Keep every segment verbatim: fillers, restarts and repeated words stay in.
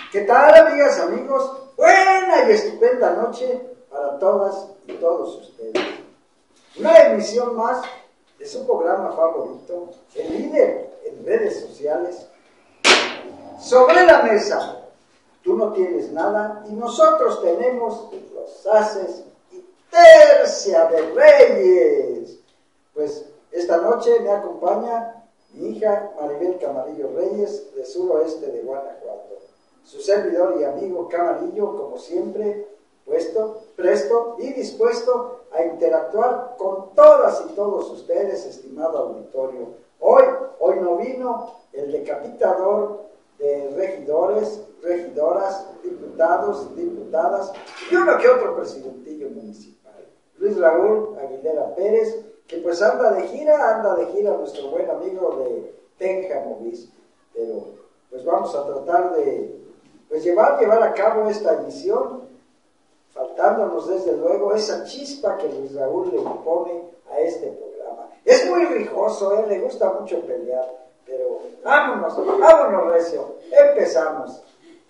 ¿Qué tal, amigas, amigos? Buena y estupenda noche para todas y todos ustedes. Una emisión más de su programa favorito, el líder en redes sociales. Sobre la mesa, tú no tienes nada y nosotros tenemos los ases y tercia de reyes. Pues esta noche me acompaña mi hija Maribel Camarillo Reyes, de suroeste de Guanajuato. Su servidor y amigo Camarillo, como siempre, puesto, presto y dispuesto a interactuar con todas y todos ustedes, estimado auditorio. Hoy, hoy no vino el decapitador de regidores, regidoras, diputados, diputadas y uno que otro presidentillo municipal. Luis Raúl Aguilera Pérez, que pues anda de gira, anda de gira nuestro buen amigo de Tenja Movis. Pero pues vamos a tratar de pues llevar, llevar a cabo esta emisión, faltándonos desde luego esa chispa que Luis Raúl le impone a este programa. Es muy rijoso, ¿eh? Le gusta mucho pelear, pero vámonos, vámonos recio, empezamos.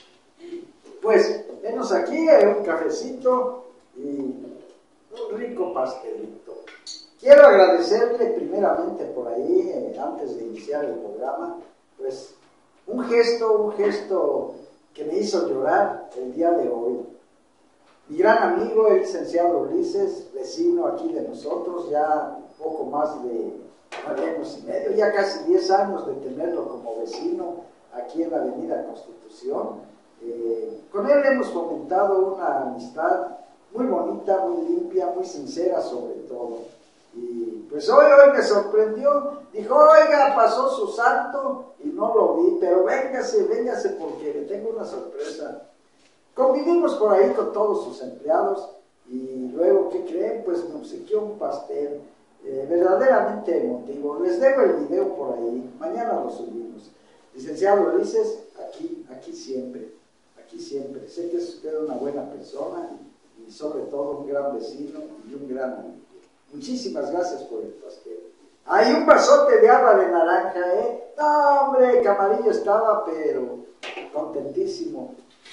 Pues, venos aquí, hay un cafecito y un rico pastelito. Quiero agradecerle primeramente por ahí, eh, antes de iniciar el programa, pues un gesto, un gesto que me hizo llorar el día de hoy. Mi gran amigo, el licenciado Ulises, vecino aquí de nosotros, ya poco más de nueve años y medio, ya casi diez años de tenerlo como vecino aquí en la Avenida Constitución. Eh, con él hemos fomentado una amistad muy bonita, muy limpia, muy sincera sobre todo. Y pues hoy, hoy me sorprendió, dijo, oiga, pasó su santo y no lo vi, pero véngase, véngase porque le tengo una sorpresa. Convivimos por ahí con todos sus empleados y luego, ¿qué creen? Pues me obsequió un pastel eh, verdaderamente emotivo. Les dejo el video por ahí, mañana lo subimos. Licenciado Ulises, aquí, aquí siempre, aquí siempre. Sé que es usted una buena persona y sobre todo un gran vecino y un gran amigo. Muchísimas gracias por el pastel. Hay un vasote de agua de naranja, ¿eh? No, hombre, Camarillo estaba, pero contentísimo.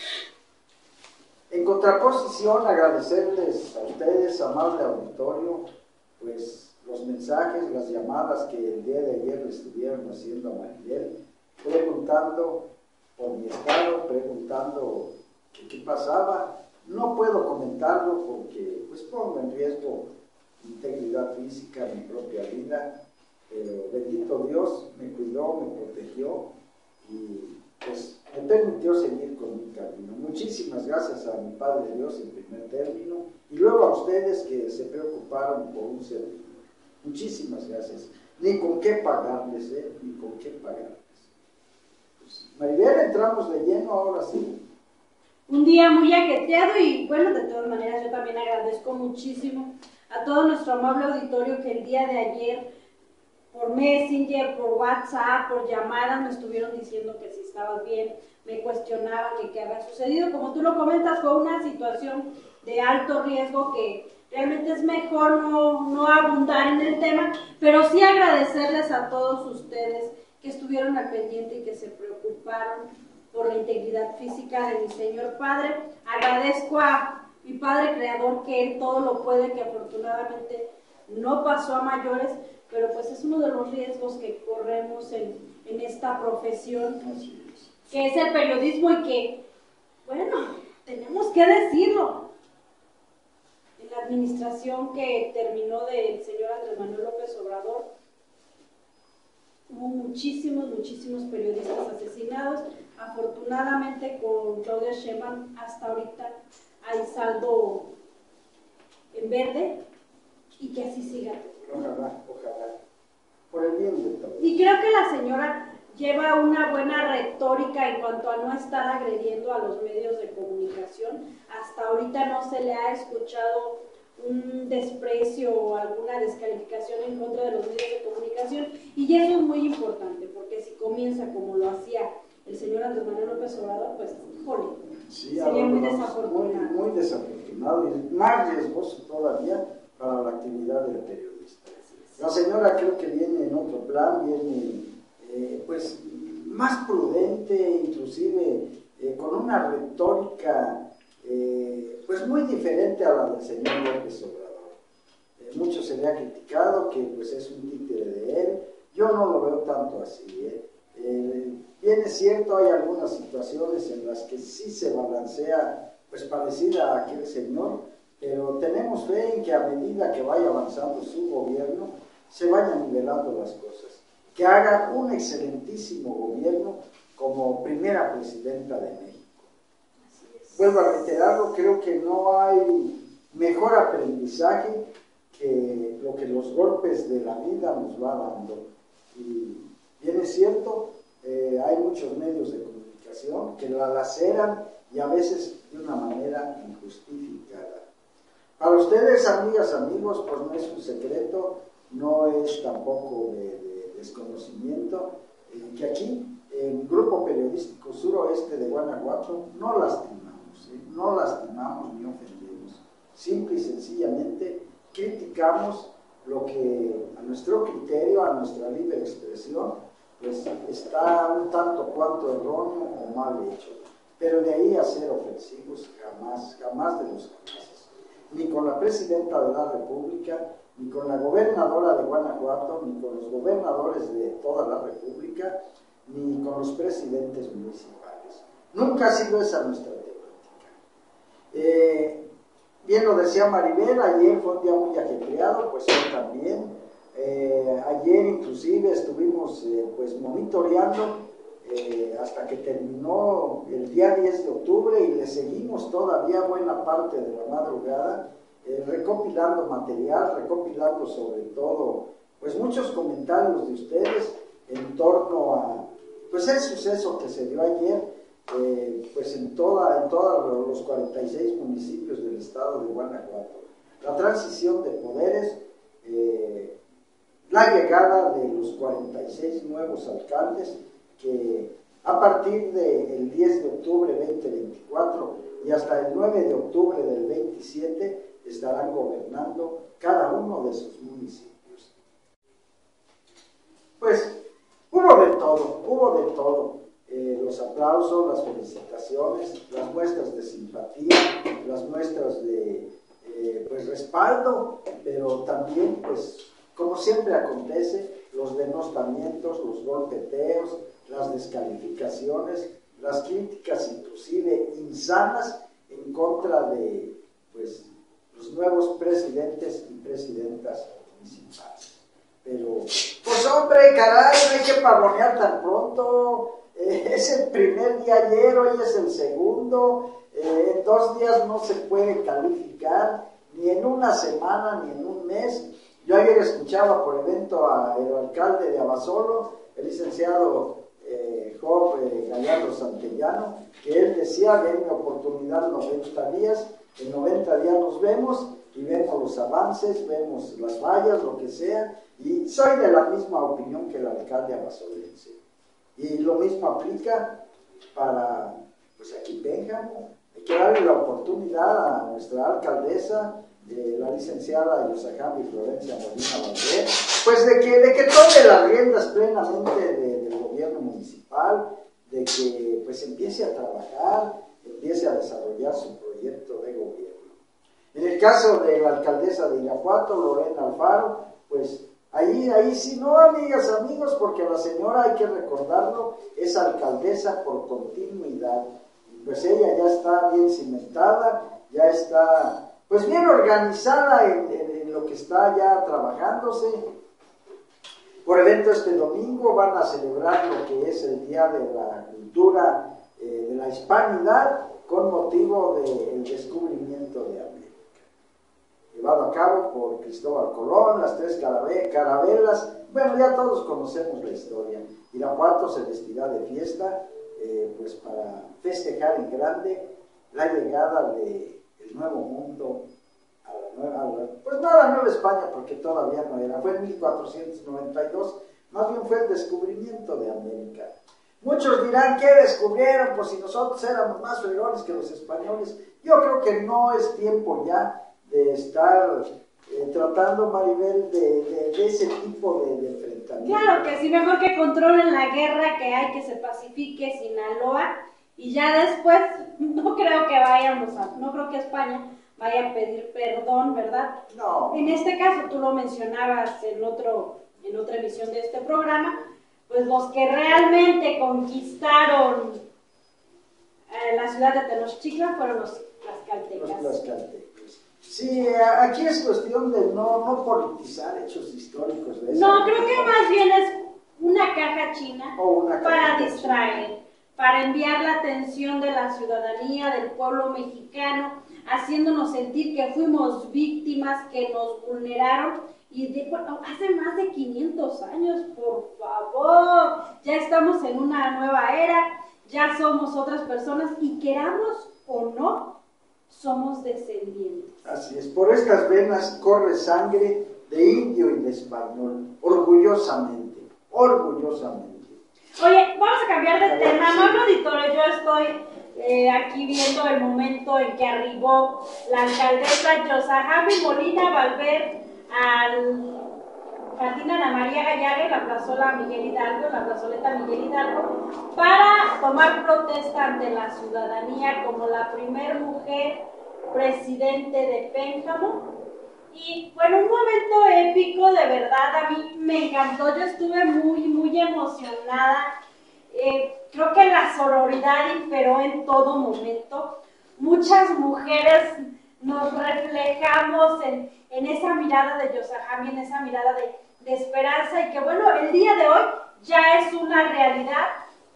En contraposición, agradecerles a ustedes, amable auditorio, pues los mensajes, las llamadas que el día de ayer le estuvieron haciendo a Maribel, preguntando por mi estado, preguntando qué, qué pasaba. No puedo comentarlo porque pues pongo en riesgo mi integridad física, mi propia vida, pero bendito Dios me cuidó, me protegió y pues me permitió seguir con mi camino. Muchísimas gracias a mi Padre Dios en primer término y luego a ustedes que se preocuparon por un servidor. Muchísimas gracias. Ni con qué pagarles, ¿eh? Ni con qué pagarles. Pues, Maribel, entramos de lleno ahora sí. Un día muy ajetreado y bueno, de todas maneras yo también agradezco muchísimo a todo nuestro amable auditorio que el día de ayer por Messenger, por WhatsApp, por llamadas me estuvieron diciendo que si estabas bien, me cuestionaban que qué había sucedido. Como tú lo comentas, fue una situación de alto riesgo que realmente es mejor no, no abundar en el tema, pero sí agradecerles a todos ustedes que estuvieron al pendiente y que se preocuparon por la integridad física de mi Señor Padre. Agradezco a mi Padre Creador que Él todo lo puede, que afortunadamente no pasó a mayores, pero pues es uno de los riesgos que corremos en, en esta profesión, que es el periodismo y que, bueno, tenemos que decirlo. En la administración que terminó del señor Andrés Manuel López Obrador, hubo muchísimos, muchísimos periodistas asesinados. Afortunadamente con Claudia Sheinbaum hasta ahorita hay saldo en verde y que así siga. Ojalá, ojalá. Por el bien de todos. Y creo que la señora lleva una buena retórica en cuanto a no estar agrediendo a los medios de comunicación. Hasta ahorita no se le ha escuchado un desprecio o alguna descalificación en contra de los medios de comunicación, y eso es muy importante, porque si comienza como lo hacía el señor Andrés Manuel López Obrador, pues, híjole, sí, sería muy muy, desafortunado. muy desafortunado y más riesgoso todavía para la actividad del periodista. La señora creo que viene en otro plan, viene eh, pues más prudente, inclusive eh, eh, con una retórica eh, pues muy diferente a la del señor López Obrador. Eh, mucho se le ha criticado que pues es un títere de él, yo no lo veo tanto así. ¿eh? Eh, bien es cierto, hay algunas situaciones en las que sí se balancea pues parecida a aquel señor, pero tenemos fe en que a medida que vaya avanzando su gobierno se vayan nivelando las cosas, que haga un excelentísimo gobierno como primera presidenta de México. Vuelvo a reiterarlo, creo que no hay mejor aprendizaje que lo que los golpes de la vida nos va dando. Y bien es cierto, eh, hay muchos medios de comunicación que la laceran y a veces de una manera injustificada. Para ustedes, amigas, amigos, pues no es un secreto, no es tampoco de, de desconocimiento, eh, que aquí, en el Grupo Periodístico Suroeste de Guanajuato, no lastimamos, ¿eh? no lastimamos ni ofendemos, simple y sencillamente criticamos lo que a nuestro criterio, a nuestra libre expresión, pues está un tanto cuanto erróneo o mal hecho. Pero de ahí a ser ofensivos, jamás, jamás de los jamases. Ni con la Presidenta de la República, ni con la Gobernadora de Guanajuato, ni con los gobernadores de toda la República, ni con los presidentes municipales. Nunca ha sido esa nuestra temática. Eh, bien lo decía Maribel, ayer fue un día muy ajetreado, pues hoy también. Eh, ayer inclusive estuvimos eh, pues monitoreando eh, hasta que terminó el día diez de octubre y le seguimos todavía buena parte de la madrugada eh, recopilando material, recopilando sobre todo pues muchos comentarios de ustedes en torno a pues el suceso que se dio ayer eh, pues en toda en todos los cuarenta y seis municipios del estado de Guanajuato, la transición de poderes, eh, la llegada de los cuarenta y seis nuevos alcaldes que a partir del diez de octubre de veinte veinticuatro y hasta el nueve de octubre del veintisiete estarán gobernando cada uno de sus municipios. Pues hubo de todo, hubo de todo. Eh, los aplausos, las felicitaciones, las muestras de simpatía, las muestras de eh, pues respaldo, pero también pues como siempre acontece, los denostamientos, los golpeteos, las descalificaciones, las críticas inclusive insanas en contra de pues, los nuevos presidentes y presidentas municipales. Pero, pues hombre, caray, no hay que pavonear tan pronto, eh, es el primer día ayer, hoy es el segundo, eh, en dos días no se puede calificar, ni en una semana, ni en un mes. Yo ayer escuchaba por evento al alcalde de Abasolo, el licenciado eh, Job eh, Gallardo Santellano, que él decía, denme oportunidad noventa días, en noventa días nos vemos y vemos los avances, vemos las fallas, lo que sea, y soy de la misma opinión que el alcalde abasolense. Y lo mismo aplica para, pues aquí Pénjamo, hay que darle la oportunidad a nuestra alcaldesa, Eh, la licenciada Yosajami Florencia Molina Valdés, pues de que, de que tome las riendas plenamente de, del gobierno municipal, de que pues empiece a trabajar, empiece a desarrollar su proyecto de gobierno. En el caso de la alcaldesa de Irapuato, Lorena Alfaro, pues ahí, ahí sí no, amigas, amigos, porque la señora, hay que recordarlo, es alcaldesa por continuidad, pues ella ya está bien cimentada, ya está pues bien organizada en, en, en lo que está ya trabajándose. Por evento este domingo van a celebrar lo que es el Día de la Cultura eh, de la Hispanidad con motivo del descubrimiento de América. Llevado a cabo por Cristóbal Colón, las tres carabelas, bueno, ya todos conocemos la historia. Irapuato se vestirá de fiesta eh, pues para festejar en grande la llegada de el nuevo mundo, a la nueva, a la, pues no a la Nueva España, porque todavía no era, fue en mil cuatrocientos noventa y dos, más bien fue el descubrimiento de América. Muchos dirán, ¿qué descubrieron? Pues si nosotros éramos más fregones que los españoles. Yo creo que no es tiempo ya de estar eh, tratando, Maribel, de, de, de ese tipo de, de enfrentamiento. Claro que sí, mejor que controlen la guerra que hay, que se pacifique Sinaloa, y ya después no creo que vayamos a, no creo que España vaya a pedir perdón, ¿verdad? No. En este caso, tú lo mencionabas en, otro, en otra emisión de este programa, pues los que realmente conquistaron eh, la ciudad de Tenochtitlan fueron los tlaxcaltecas. Los tlaxcaltecas. Sí, aquí es cuestión de no, no politizar hechos históricos de esa No, creo que más bien es una caja china o una caja para china. distraer, para enviar la atención de la ciudadanía, del pueblo mexicano, haciéndonos sentir que fuimos víctimas, que nos vulneraron, y de, bueno, hace más de quinientos años, por favor, ya estamos en una nueva era, ya somos otras personas, y queramos o no, somos descendientes. Así es, por estas venas corre sangre de indio y de español, orgullosamente, orgullosamente. Oye, vamos a cambiar de A ver, tema, sí. no, auditorio, yo estoy eh, aquí viendo el momento en que arribó la alcaldesa Yosahami Molina Valverde al Jardín Ana María Gallardo, la plazola Miguel Hidalgo, la plazoleta Miguel Hidalgo, para tomar protesta ante la ciudadanía como la primer mujer presidente de Pénjamo. Y bueno, un momento épico, de verdad, a mí me encantó, yo estuve muy, muy emocionada. Eh, creo que la sororidad imperó en todo momento. Muchas mujeres nos reflejamos en, en esa mirada de Yosahami, en esa mirada de, de esperanza, y que bueno, el día de hoy ya es una realidad.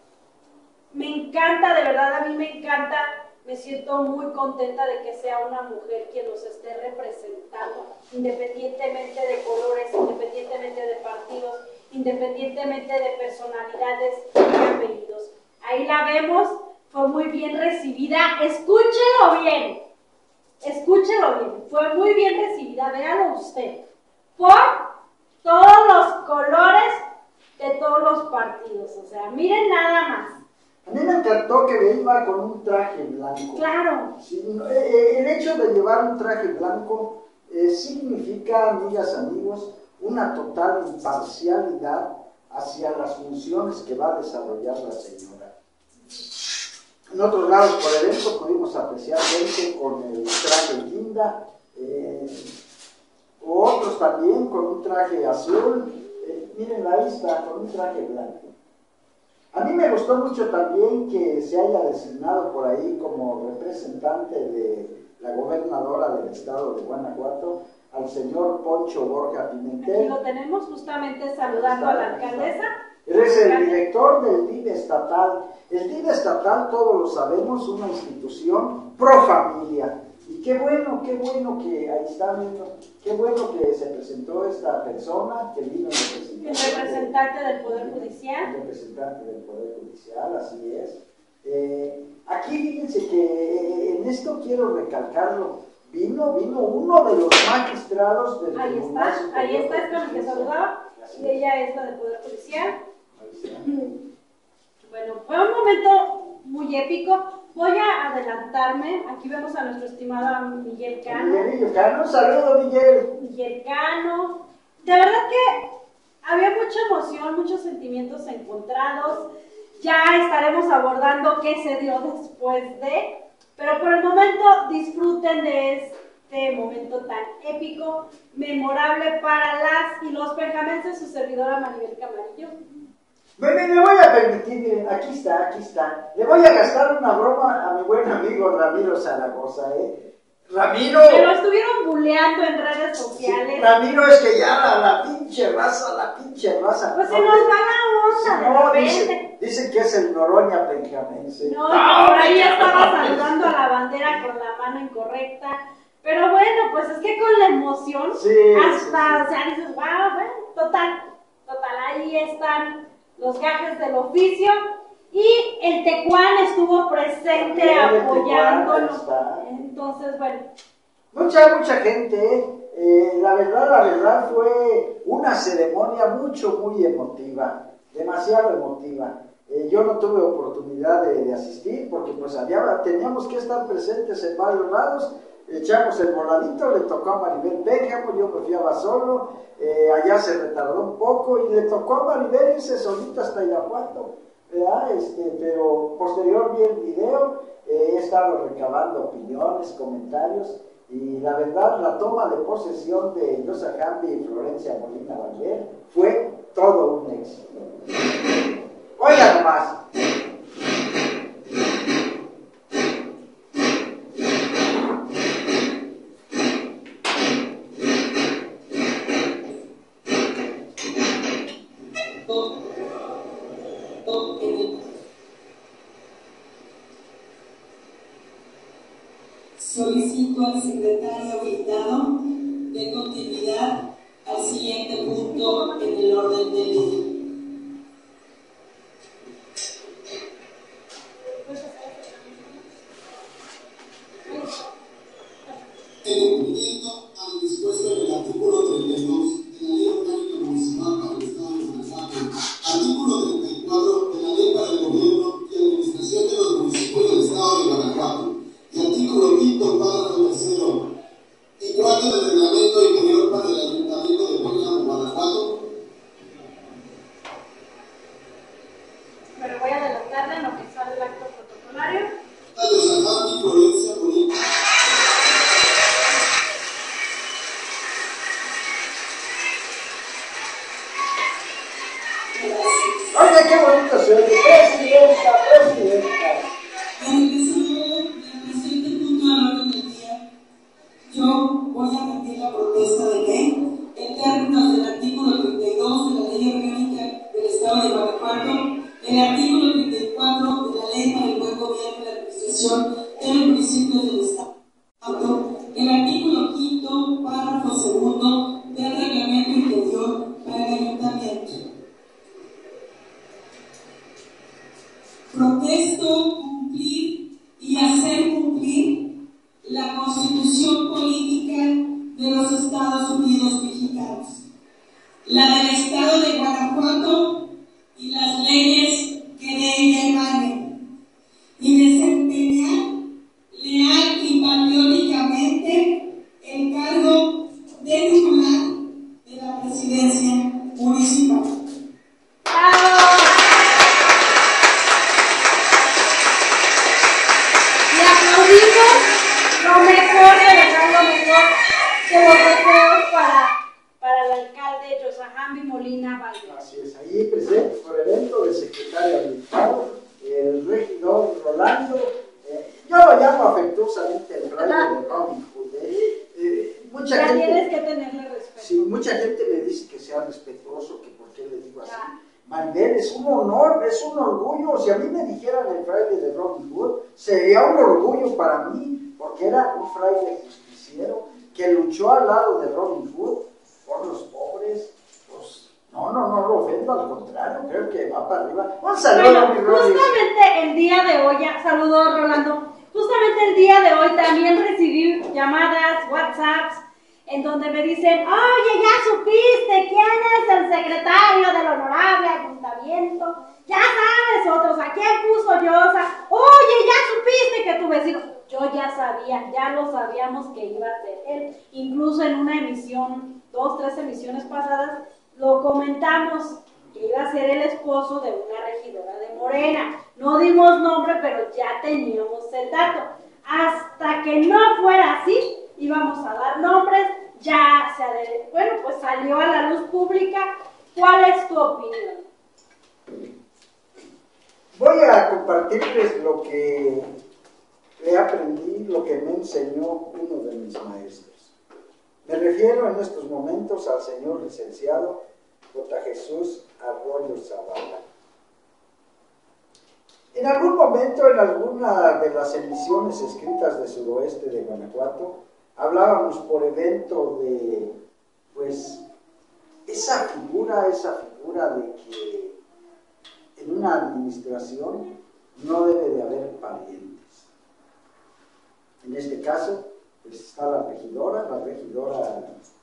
Me encanta, de verdad, a mí me encanta. Me siento muy contenta de que sea una mujer quien nos esté representando, independientemente de colores, independientemente de partidos, independientemente de personalidades y apellidos. Ahí la vemos, fue muy bien recibida. Escúchelo bien, escúchelo bien, fue muy bien recibida, véalo usted, por todos los colores de todos los partidos. O sea, miren nada más. A mí me encantó que iba con un traje blanco. Claro. Sí, el hecho de llevar un traje blanco eh, significa, amigas, amigos, una total imparcialidad hacia las funciones que va a desarrollar la señora. En otros lados por el evento pudimos apreciar gente con el traje guinda, eh, o otros también con un traje azul. Eh, miren, ahí está, con un traje blanco. A mí me gustó mucho también que se haya designado por ahí como representante de la gobernadora del estado de Guanajuato al señor Poncho Borja Pimentel. Aquí lo tenemos justamente saludando a la alcaldesa. Él es el director del D I V estatal. El D I V estatal, todos lo sabemos, una institución pro familia. Y qué bueno, qué bueno que ahí está viendo, qué bueno que se presentó esta persona que vino en El representante del Poder Judicial. El representante del Poder Judicial, así es. Eh, aquí fíjense que en esto quiero recalcarlo. Vino, vino uno de los magistrados del Ahí Tribunal está, Superior ahí está, es de con el que Justicia. saludaba. Así Y es. ella es la del Poder Judicial. Ahí está. Bueno, fue un momento muy épico. Voy a adelantarme. Aquí vemos a nuestro estimado Miguel Cano. Miguelillo Cano, un saludo, Miguel. Miguel Cano. De verdad que había mucha emoción, muchos sentimientos encontrados. Ya estaremos abordando qué se dio después de, pero por el momento disfruten de este momento tan épico, memorable para las y los penjamenses, su servidora Maribel Camarillo. Me, me, me voy a permitir, miren, aquí está, aquí está. Le voy a gastar una broma a mi buen amigo Ramiro Zaragoza, ¿eh? Ramiro. Me lo estuvieron buleando en redes sociales. Sí, Ramiro, es que ya la, la pinche raza, la pinche raza. Pues no, se nos va la onda, no, de dice, repente. dice que es el Noroña Benjamense. No, y por ahí estaba saludando a la bandera con la mano incorrecta. Pero bueno, pues es que con la emoción, Sí, hasta, sí, sí. o sea, dices, wow, bueno, total, total, ahí están los gajes del oficio. Y el Tecuán estuvo presente También el apoyándolo. Tecuán está. Entonces, bueno. Mucha, mucha gente, ¿eh? Eh, la verdad, la verdad fue una ceremonia mucho, muy emotiva, demasiado emotiva. Eh, yo no tuve oportunidad de, de asistir porque pues había, teníamos que estar presentes en varios lados. Echamos el voladito, le tocó a Maribel Pénjamo, yo me fiaba solo, eh, allá se retardó un poco y le tocó a Maribel irse solita hasta Irapuato. ¿verdad? Este, pero posterior vi el video, eh, he estado recabando opiniones, comentarios, y la verdad, la toma de posesión de Yosa Hambi y Florencia Molina Valver fue todo un éxito. Oigan nomás. Solicito al secretario habilitado de continuidad al siguiente punto en el orden del día. En cumplimiento a lo dispuesto en el artículo treinta y dos de la Ley Orgánica Municipal para el Estado de Guanajuato, artículo treinta y cuatro de la Ley para el Gobierno y Administración de los Municipios del Estado de Guanajuato, y artículo quinto, párrafo tercero y cuarto del Reglamento Interior para el Ayuntamiento de Pénjamo, Guanajuato. Pero voy a adelantarle en lo que sale el acto protocolario. Yosa Hambi, Florencia Molina. Oye, qué bonito se oye. Presidenta, presidenta. En el presente punto del orden del día, yo voy a emitir la protesta de ley en términos del artículo treinta y dos de la Ley Orgánica del Estado de Guanajuato, el artículo treinta y cuatro de la Ley para el Buen Gobierno y la Administración de los Municipios del Estado, el artículo quinto, párrafo segundo del Reglamento Interior para el Ayuntamiento. Protesto cumplir y hacer cumplir la Constitución Política de los Estados Unidos Mexicanos, la del Estado de Guanajuato y las leyes que de ella emanen, y desempeñar leal y patrióticamente el cargo de titular de la presidencia municipal. ¡Bravo! Y aplaudimos lo mejor de dejar lo mejor de los deseos para, para el alcalde Yosa Hambi Molina Valver. Así es, ahí presente por evento del secretario habilitado, el regidor Rolando, eh, yo lo llamo afectuosamente el fraile de Robin Hood. Eh, eh, mucha Ya gente, tienes que tenerle respeto. sí, mucha gente me dice que sea respetuoso, que por qué le digo así. Mandel, es un honor, es un orgullo. Si a mí me dijeran el fraile de Robin Hood, sería un orgullo para mí, porque era un fraile justiciero que luchó al lado de Robin Hood por los pobres. Pues, no, no, no lo ofendo, al contrario, creo que va para arriba. Un saludo, Bueno, mi Robin. justamente el día de hoy, ya, saludos Rolando, justamente el día de hoy también recibí llamadas, WhatsApps, en donde me dicen, oye, ya supiste quién es el secretario del honorable ayuntamiento, ya sabes, otros, ¿a quién puso Yosa? Oye, ya supiste que tu vecino, yo ya sabía, ya lo sabíamos que iba a ser él, incluso en una emisión, dos, tres emisiones pasadas, lo comentamos, que iba a ser el esposo de una regidora de Morena, no dimos nombre, pero ya teníamos el dato, hasta que no fuera así, íbamos a dar nombres, ya se adere... bueno, pues salió a la luz pública. ¿Cuál es tu opinión? Voy a compartirles lo que le aprendí, lo que me enseñó uno de mis maestros. Me refiero en estos momentos al señor licenciado J. Jesús Arroyo Zavala. En algún momento, en alguna de las emisiones escritas de Suroeste de Guanajuato, hablábamos por evento de, pues, esa figura, esa figura de que en una administración no debe de haber parientes. En este caso, pues está la regidora, la regidora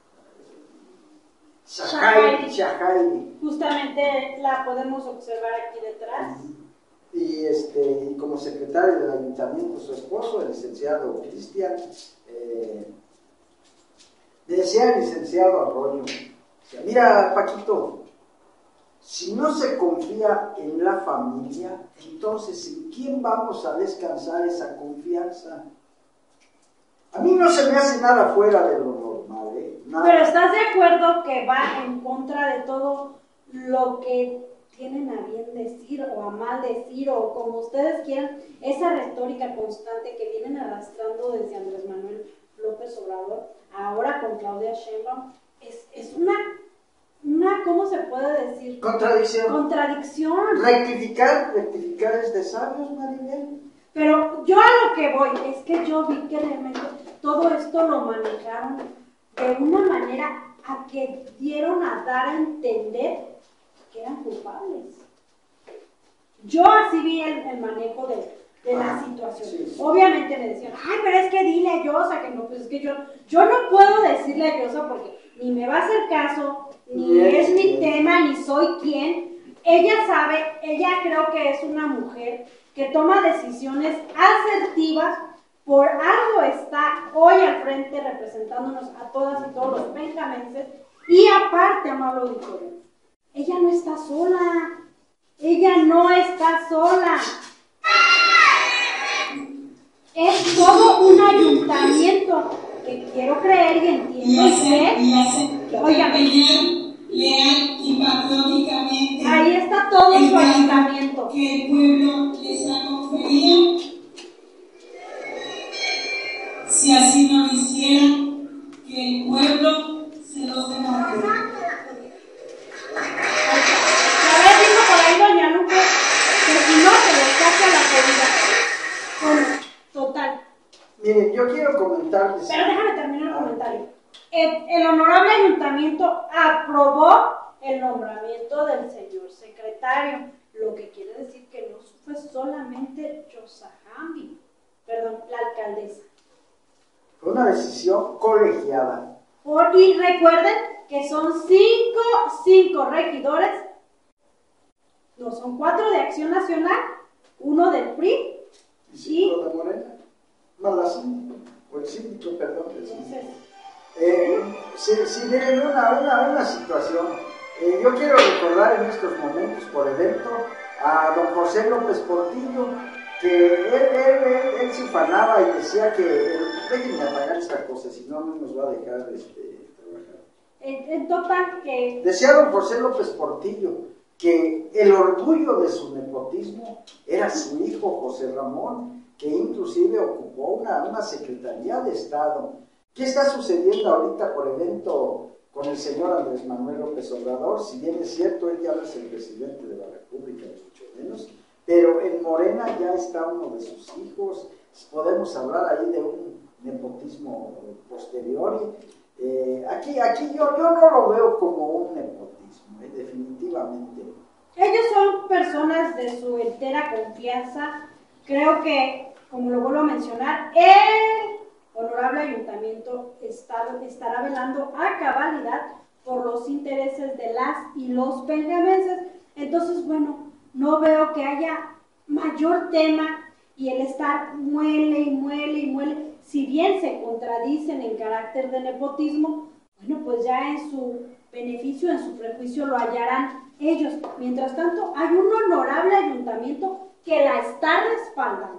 Shahairi, Shahairi. Justamente la podemos observar aquí detrás. Y, este, y como secretario del ayuntamiento, su esposo, el licenciado Cristian, eh, me decía el licenciado Arroyo, decía, mira Paquito, Si no se confía en la familia, entonces ¿en quién vamos a descansar esa confianza? A mí no se me hace nada fuera de lo normal, ¿eh? Nada. Pero ¿estás de acuerdo que va en contra de todo lo que tienen a bien decir o a mal decir o como ustedes quieran? Esa retórica constante que vienen arrastrando desde Andrés Manuel López Obrador, ahora con Claudia Sheinbaum, es, es una, una, ¿cómo se puede decir? Contradicción. Contradicción. Rectificar, rectificar es de sabios, Maribel. Pero yo a lo que voy es que yo vi que realmente todo esto lo manejaron de una manera a que dieron a dar a entender que eran culpables. Yo así vi el, el manejo de, de la situación. Sí, sí. Obviamente me decían, ay, pero es que dile a Yosa que no, pues es que yo, yo no puedo decirle a Yosa porque ni me va a hacer caso, ni Bien, es mi bien. tema, ni soy quien. Ella sabe, ella creo que es una mujer que toma decisiones asertivas, por algo está hoy al frente representándonos a todas y todos los benjamenses, y aparte, amable auditorio, ella no está sola, ella no está sola, es todo un ayuntamiento que quiero creer y entiendo Y hace, y que, hace oigan, pelear leal y patrióticamente ahí está todo el su cargo ayuntamiento. que el pueblo les ha conferido. Si así no lo hicieran, que el pueblo se los denombre. Ya ves, dijo por ahí doña Lupe, que si no se les saca la comida. Bueno, total. Miren, yo quiero comentarles. Pero déjame terminar el comentario. El, el honorable ayuntamiento aprobó el nombramiento del señor secretario, lo que quiere decir que no fue solamente Yosa Hamby, perdón, la alcaldesa. Fue una decisión colegiada. Por, y recuerden que son cinco, cinco regidores, no, son cuatro de Acción Nacional, uno del P R I, ¿Y cinco de Morena? No, la síndico, o el síndico, perdón. El síndico. entonces, Eh, sí, sí, miren, una, una, una situación. Eh, yo quiero recordar en estos momentos, por evento, a don José López Portillo, que él, él, él, él se ufanaba y decía que, eh, déjenme apagar esta cosa, si no, no nos va a dejar este, trabajar. en, en total que Decía don José López Portillo que el orgullo de su nepotismo era su hijo José Ramón, que inclusive ocupó una, una secretaría de Estado. ¿Qué está sucediendo ahorita por evento con el señor Andrés Manuel López Obrador? Si bien es cierto, él ya no es el presidente de la República, ni mucho menos, pero en Morena ya está uno de sus hijos. Podemos hablar ahí de un nepotismo posterior. Eh, aquí aquí yo, yo no lo veo como un nepotismo, eh, definitivamente. ellos son personas de su entera confianza. Creo que, como lo vuelvo a mencionar, el honorable ayuntamiento está, estará velando a cabalidad por los intereses de las y los benjamenses. Entonces, bueno, no veo que haya mayor tema y el estar muele y muele y muele, si bien se contradicen en carácter de nepotismo, bueno, pues ya en su beneficio, en su prejuicio lo hallarán ellos. Mientras tanto, hay un honorable ayuntamiento que la está respaldando.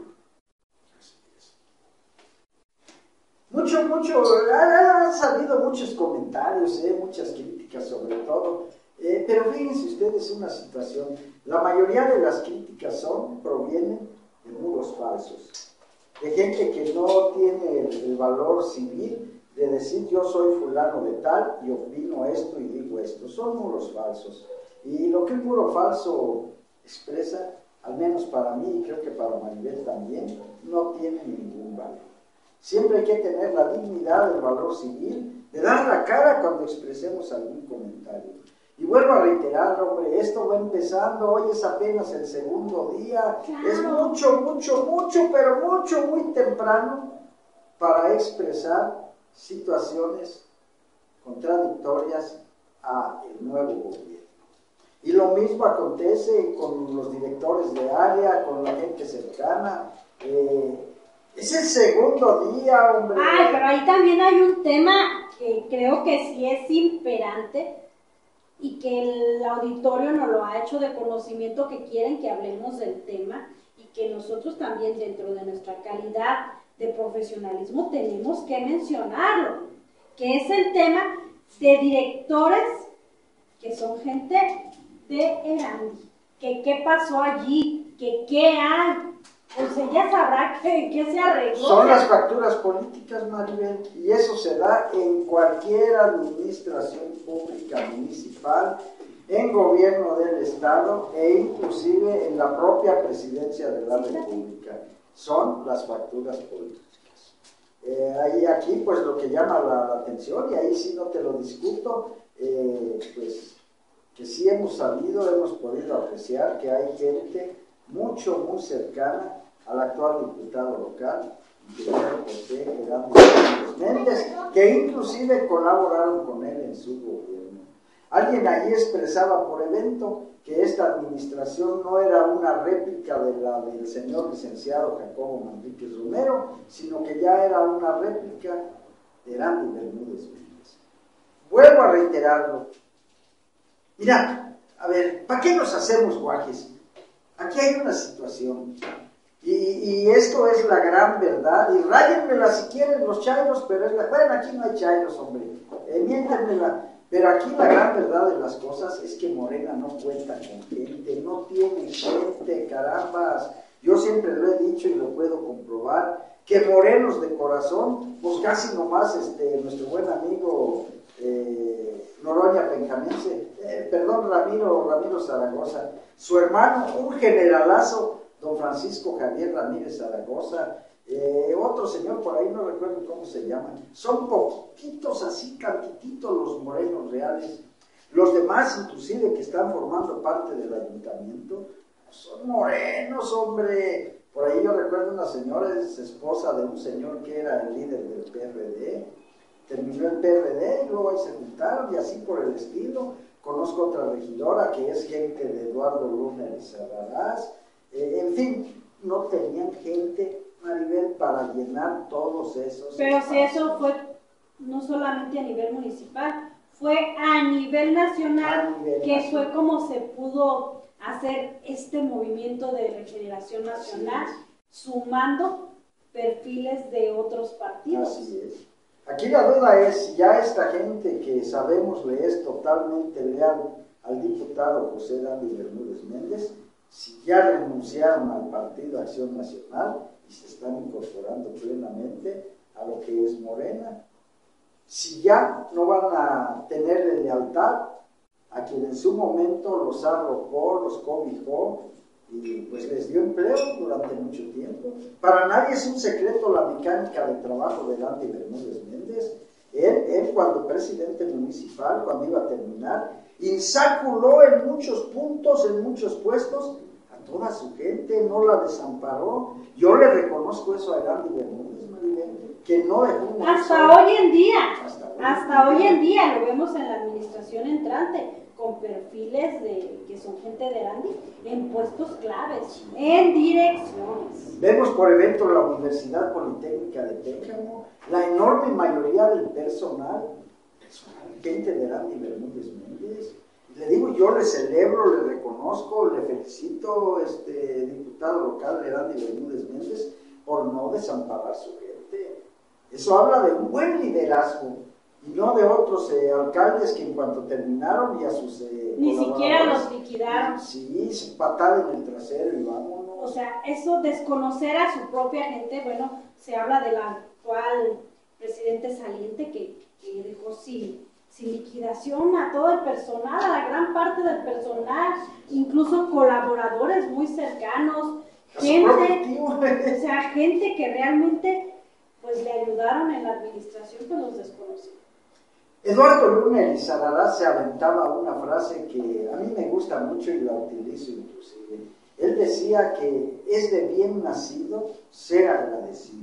Mucho, mucho, han salido muchos comentarios, eh, muchas críticas sobre todo, eh, pero fíjense ustedes una situación, la mayoría de las críticas son, provienen de muros falsos, de gente que no tiene el, el valor civil de decir yo soy fulano de tal y opino esto y digo esto, son muros falsos, y lo que un muro falso expresa, al menos para mí y creo que para Maribel también, no tiene ningún valor. Siempre hay que tener la dignidad, el valor civil, de dar la cara cuando expresemos algún comentario. Y vuelvo a reiterar, hombre, esto va empezando, hoy es apenas el segundo día, Claro. Es mucho, mucho, mucho, pero mucho, muy temprano para expresar situaciones contradictorias al nuevo gobierno. Y lo mismo acontece con los directores de área, con la gente cercana. Eh, es el segundo día, hombre. Ay, pero ahí también hay un tema que creo que sí es imperante, y que el auditorio nos lo ha hecho de conocimiento, que quieren que hablemos del tema y que nosotros también dentro de nuestra calidad de profesionalismo tenemos que mencionarlo, que es el tema de directores que son gente de Erandi, que qué pasó allí, que qué hay, pues ella sabrá que, que se arregló. Son las facturas políticas, Maribel, y eso se da en cualquier administración pública municipal, en gobierno del Estado e inclusive en la propia presidencia de la República. Son las facturas políticas. Eh, ahí aquí pues lo que llama la, la atención, y ahí sí no te lo discuto, eh, pues que sí hemos sabido, hemos podido apreciar que hay gente mucho, muy cercana al actual diputado local, José Hernández Méndez, que inclusive colaboraron con él en su gobierno. Alguien allí expresaba por evento que esta administración no era una réplica de la del señor licenciado Jacobo Manríquez Romero, sino que ya era una réplica de Erandi Bermúdez Méndez. Vuelvo a reiterarlo. Mira, a ver, ¿para qué nos hacemos guajes? Aquí hay una situación, y, y esto es la gran verdad, y ráyenmela si quieren los chairos, pero es la, bueno, aquí no hay chairos, hombre, eh, miéntenmela, pero aquí la gran verdad de las cosas es que Morena no cuenta con gente, no tiene gente, carambas. Yo siempre lo he dicho y lo puedo comprobar, que morenos de corazón, pues casi nomás este, nuestro buen amigo eh, Noroña Benjamense, eh, perdón, Ramiro, Ramiro Zaragoza, su hermano, un generalazo, don Francisco Javier Ramírez Zaragoza, eh, otro señor por ahí, no recuerdo cómo se llama, son poquitos así, cantititos los morenos reales. Los demás, inclusive, que están formando parte del ayuntamiento, son morenos, hombre. Por ahí yo recuerdo una señora, es esposa de un señor que era el líder del P R D, terminó el P R D y luego ahí se juntaron y así por el estilo. Conozco otra regidora que es gente de Eduardo Luna y Sararás, eh, en fin, no tenían gente, Maribel, para llenar todos esos Pero espacios. si eso fue no solamente a nivel municipal, fue a nivel nacional, A nivel que nacional. fue como se pudo hacer este movimiento de regeneración nacional, sumando perfiles de otros partidos. Así es. Aquí la duda es si ya esta gente que sabemos le es totalmente leal al diputado José Hernández Bermúdez Méndez, si ya renunciaron al Partido Acción Nacional y se están incorporando plenamente a lo que es Morena, si ya no van a tenerle lealtad a quien en su momento los arropó, los cobijó y pues les dio empleo durante mucho tiempo. Para nadie es un secreto la mecánica de trabajo de Erandi Bermúdez Méndez. Él, él cuando presidente municipal, cuando iba a terminar, insaculó en muchos puntos, en muchos puestos, a toda su gente, no la desamparó. Yo le reconozco eso a Erandi Bermúdez, Maribel, que no dejó un Hasta solo- hoy en día, Hasta hoy hasta en hoy día. en día lo vemos en la administración entrante, con perfiles de que son gente de Erandi en puestos claves, en direcciones. Vemos por evento la Universidad Politécnica de Pénjamo, la enorme mayoría del personal, personal gente de Erandi Bermúdez Méndez. Y le digo, yo le celebro, le reconozco, le felicito, este diputado local de Erandi Bermúdez Méndez, por no desamparar su gente. Eso habla de un buen liderazgo, y no de otros eh, alcaldes que en cuanto terminaron y a sus eh, Ni siquiera los colaboradores, liquidaron. sí, su patada en el trasero y vámonos. O sea, eso, desconocer a su propia gente, bueno, se habla del actual presidente saliente que, que dejó sin, sin liquidación a todo el personal, a la gran parte del personal, incluso colaboradores muy cercanos, A su propio gente, tío. o sea, gente que realmente pues le ayudaron en la administración, pues los desconoció. Eduardo Luna Elizararás se aventaba una frase que a mí me gusta mucho y la utilizo inclusive. Él decía que es de bien nacido ser agradecido.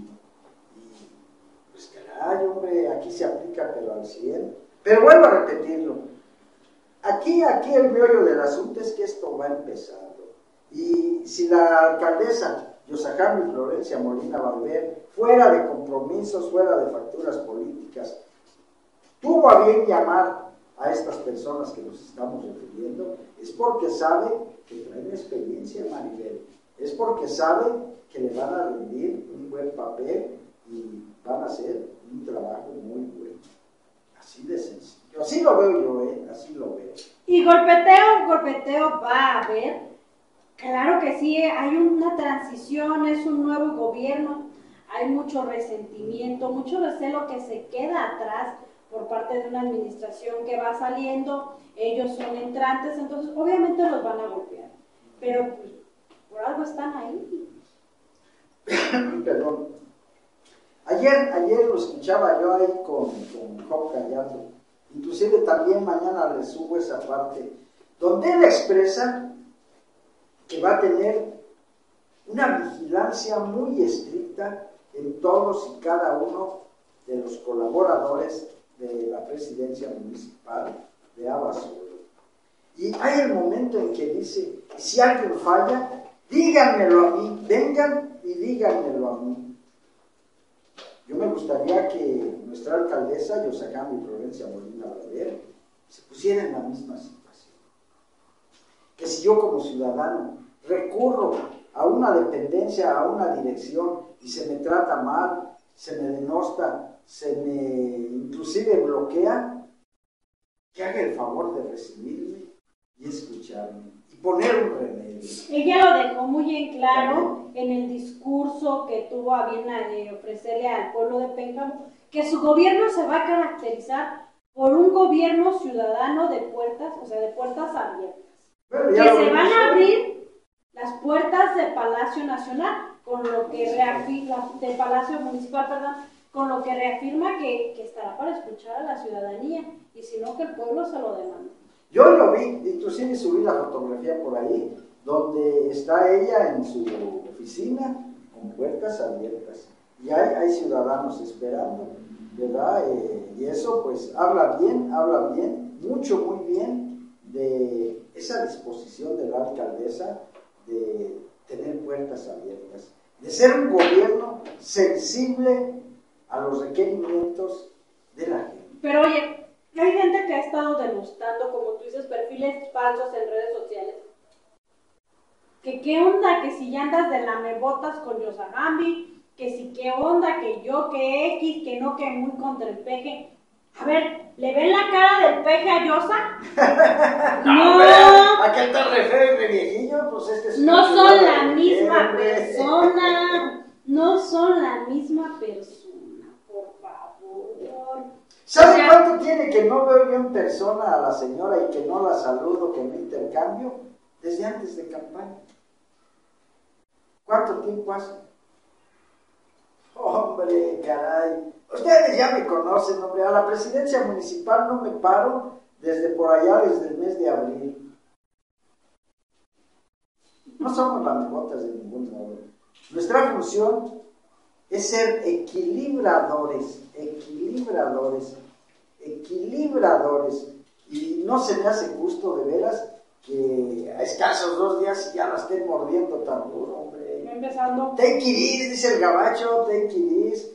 Y pues caray, hombre, aquí se aplica pero al cien. Pero vuelvo a repetirlo. Aquí, aquí el meollo del asunto es que esto va empezando. Y si la alcaldesa Yosacami Florencia Molina Valver, fuera de compromisos, fuera de facturas políticas, tuvo a bien llamar a estas personas que nos estamos refiriendo, es porque sabe que traen experiencia, Maribel, es porque sabe que le van a rendir un buen papel y van a hacer un trabajo muy bueno. Así de sencillo. Así lo veo yo, ¿eh? Así lo veo. Y golpeteo, golpeteo va a haber. Claro que sí, hay una transición, es un nuevo gobierno, hay mucho resentimiento, mucho recelo que se queda atrás por parte de una administración que va saliendo, ellos son entrantes, entonces obviamente los van a golpear, pero pues, por algo están ahí. Perdón. Ayer, ayer lo escuchaba yo ahí con, con Job Gallardo, inclusive también mañana le subo esa parte, donde él expresa que va a tener una vigilancia muy estricta en todos y cada uno de los colaboradores de la presidencia municipal de Abasolo. Y hay el momento en que dice, si alguien falla, díganmelo a mí, vengan y díganmelo a mí. Yo me gustaría que nuestra alcaldesa, Yosagami Florencia Molina Valver, se pusiera en la misma situación. Que si yo como ciudadano recurro a una dependencia, a una dirección, y se me trata mal, se me denosta, se me inclusive bloquea, que haga el favor de recibirme y escucharme y poner un remedio. Ella lo dejó muy en claro en el discurso que tuvo a bien de ofrecerle al pueblo de Pénjamo, que su gobierno se va a caracterizar por un gobierno ciudadano de puertas, o sea, de puertas abiertas. Bueno, Que ya se van hizo. a abrir las puertas del Palacio Nacional, con lo que reafirma, del Palacio Municipal, perdón, con lo que reafirma que, que estará para escuchar a la ciudadanía, y si no, que el pueblo se lo demanda. Yo lo vi, inclusive subí la fotografía por ahí, donde está ella en su oficina, con puertas abiertas, y hay, hay ciudadanos esperando, ¿verdad? Eh, y eso pues habla bien, habla bien, mucho, muy bien, de esa disposición de la alcaldesa de tener puertas abiertas, de ser un gobierno sensible a los requerimientos de la gente. Pero oye, hay gente que ha estado denostando, como tú dices, perfiles falsos en redes sociales. Que qué onda, que si ya andas de lamebotas con Yosagami, que si qué onda, que yo, que X, que no, que muy contra el peje. A ver, ¿le ven la cara del peje a Yosa? No, No, aquel tan re feo y re viejillo, pues este es no un son chulo la de misma hombre. persona, no son la misma persona, por favor. ¿Sabe O sea, cuánto tiene que no veo yo en persona a la señora y que no la saludo, que no intercambio? Desde antes de campaña. ¿Cuánto tiempo hace? Hombre, caray. Ustedes ya me conocen, hombre. A la presidencia municipal no me paro desde por allá, desde el mes de abril. No somos lamebotas de ningún modo. Nuestra función es ser equilibradores, equilibradores, equilibradores. Y no se me hace justo, de veras, que a escasos dos días ya la estén mordiendo tan duro, hombre. empezando. Take it easy, dice el gabacho, take it easy.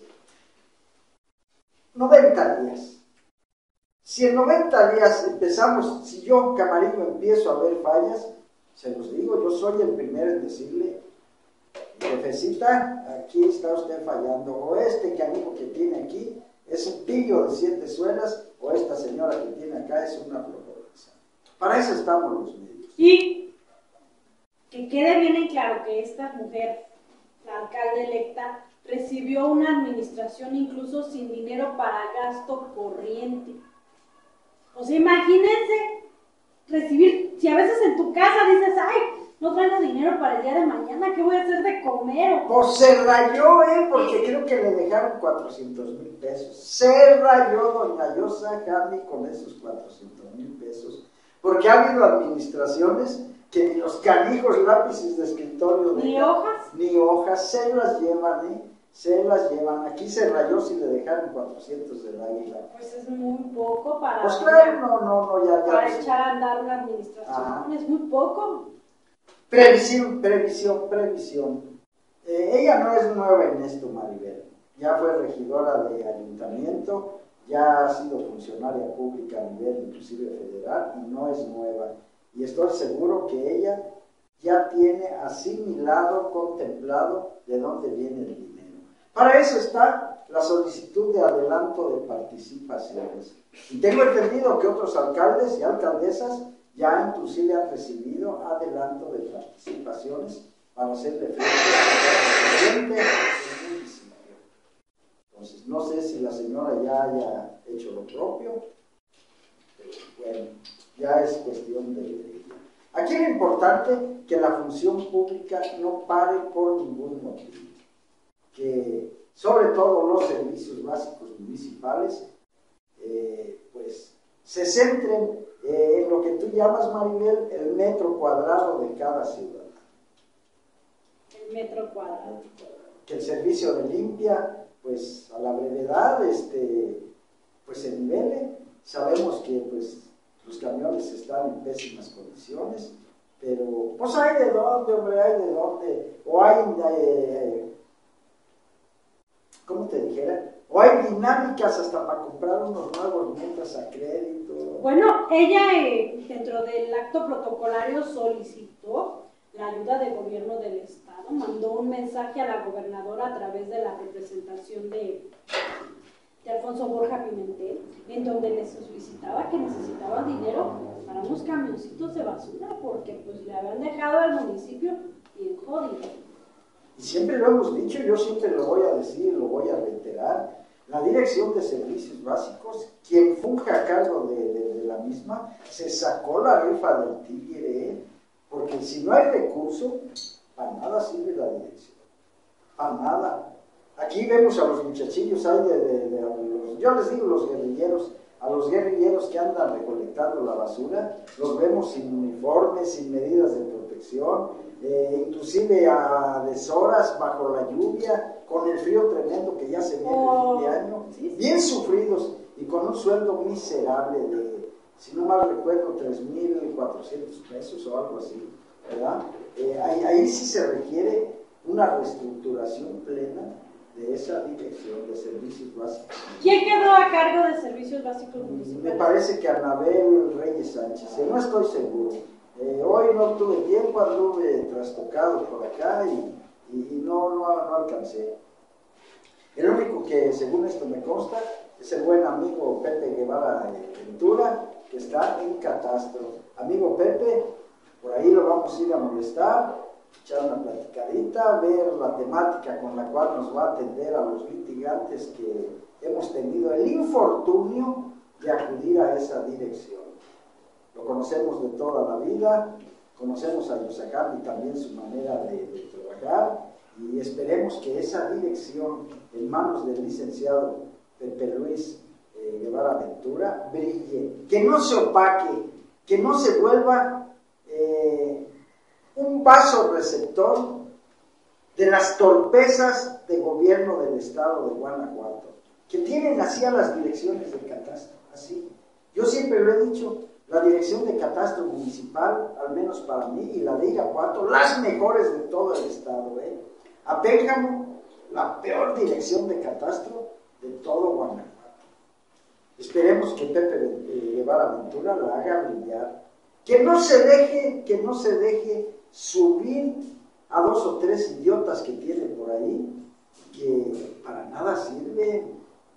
noventa días. Si en noventa días empezamos, si yo, Camarillo, empiezo a ver fallas, se los digo, yo soy el primero en decirle, jefecita, aquí está usted fallando, o este canijo que tiene aquí es un pillo de siete suelas, o esta señora que tiene acá es una flojera. Para eso estamos los medios. Y que quede bien en claro que esta mujer, la alcalde electa, recibió una administración incluso sin dinero para gasto corriente. O sea, imagínense recibir, si a veces en tu casa dices, ay, no traigo dinero para el día de mañana, ¿qué voy a hacer de comer? Pues se rayó, ¿eh? Porque creo que le dejaron cuatrocientos mil pesos. Se rayó doña Yosa Jami con esos cuatrocientos mil pesos. Porque ha habido administraciones que ni los canijos lápices de escritorio Ni dejan, hojas. Ni hojas, se las llevan, ¿eh? Se las llevan. Aquí se rayó si le dejaron cuatrocientos del águila. Pues es muy poco para, Pues claro, no, no, no, ya, ya. para no sé. echar a andar una administración. Ajá. Es muy poco. Previsión, previsión, previsión. Eh, ella no es nueva en esto, Maribel. Ya fue regidora de ayuntamiento, ya ha sido funcionaria pública a nivel inclusive federal y no es nueva. Y estoy seguro que ella ya tiene asimilado, contemplado de dónde viene el dinero. Para eso está la solicitud de adelanto de participaciones. Y tengo entendido que otros alcaldes y alcaldesas ya inclusive han recibido adelanto de participaciones para hacerle frente al presidente del municipio. Entonces, no sé si la señora ya haya hecho lo propio, pero bueno, ya es cuestión de ella. Aquí es importante que la función pública no pare por ningún motivo, que sobre todo los servicios básicos municipales, eh, pues se centren eh, en lo que tú llamas, Maribel, el metro cuadrado de cada ciudad. El metro cuadrado. Que el servicio de limpia, pues a la brevedad, este, pues se nivele. Sabemos que pues los camiones están en pésimas condiciones, pero pues hay de dónde, hombre, hay de dónde, o hay, eh, ¿cómo te dijera? O hay dinámicas hasta para comprar unos nuevos mientras a crédito. Bueno, ella eh, dentro del acto protocolario solicitó la ayuda del gobierno del estado, mandó un mensaje a la gobernadora a través de la representación de, de Alfonso Borja Pimentel, en donde le solicitaba que necesitaban dinero para unos camioncitos de basura, porque pues le habían dejado al municipio bien jodido. Y siempre lo hemos dicho, yo siempre lo voy a decir, lo voy a reiterar, la Dirección de Servicios Básicos, quien funge a cargo de, de, de la misma, se sacó la rifa del tigre, ¿eh? Porque si no hay recurso, para nada sirve la dirección, para nada. Aquí vemos a los muchachillos, hay de, de, de los, yo les digo los guerrilleros, a los guerrilleros que andan recolectando la basura, los vemos sin uniformes, sin medidas de protección, eh, inclusive a deshoras, bajo la lluvia, con el frío tremendo que ya se viene Oh, el fin de año, sí, sí. bien sufridos y con un sueldo miserable de, si no mal recuerdo, tres mil cuatrocientos pesos o algo así, ¿verdad? Eh, ahí, ahí sí se requiere una reestructuración plena de esa Dirección de Servicios Básicos. ¿Quién quedó a cargo de servicios básicos Me municipales? parece que Anabel Reyes Sánchez, eh, no estoy seguro. Eh, hoy no tuve tiempo, anduve trastocado por acá y, y, y no, no, no alcancé. El único que, según esto me consta, es el buen amigo Pepe Guevara Ventura, que está en Catastro. Amigo Pepe, por ahí lo vamos a ir a molestar, echar una platicadita, ver la temática con la cual nos va a atender a los litigantes que hemos tenido el infortunio de acudir a esa dirección. Lo conocemos de toda la vida, conocemos a Yosacán y también su manera de, de trabajar, y esperemos que esa dirección en manos del licenciado Pepe Luis eh, Guevara Ventura brille, que no se opaque, que no se vuelva eh, un vaso receptor de las torpezas de gobierno del estado de Guanajuato, que tienen así a las direcciones de catastro, así. Yo siempre lo he dicho, la dirección de catastro municipal, al menos para mí, y la de Irapuato, las mejores de todo el estado, ¿eh? A Pénjamo, la peor dirección de catastro de todo Guanajuato. Esperemos que Pepe Guevara Ventura la haga brillar, que no se deje, que no se deje subir a dos o tres idiotas que tiene por ahí, que para nada sirven.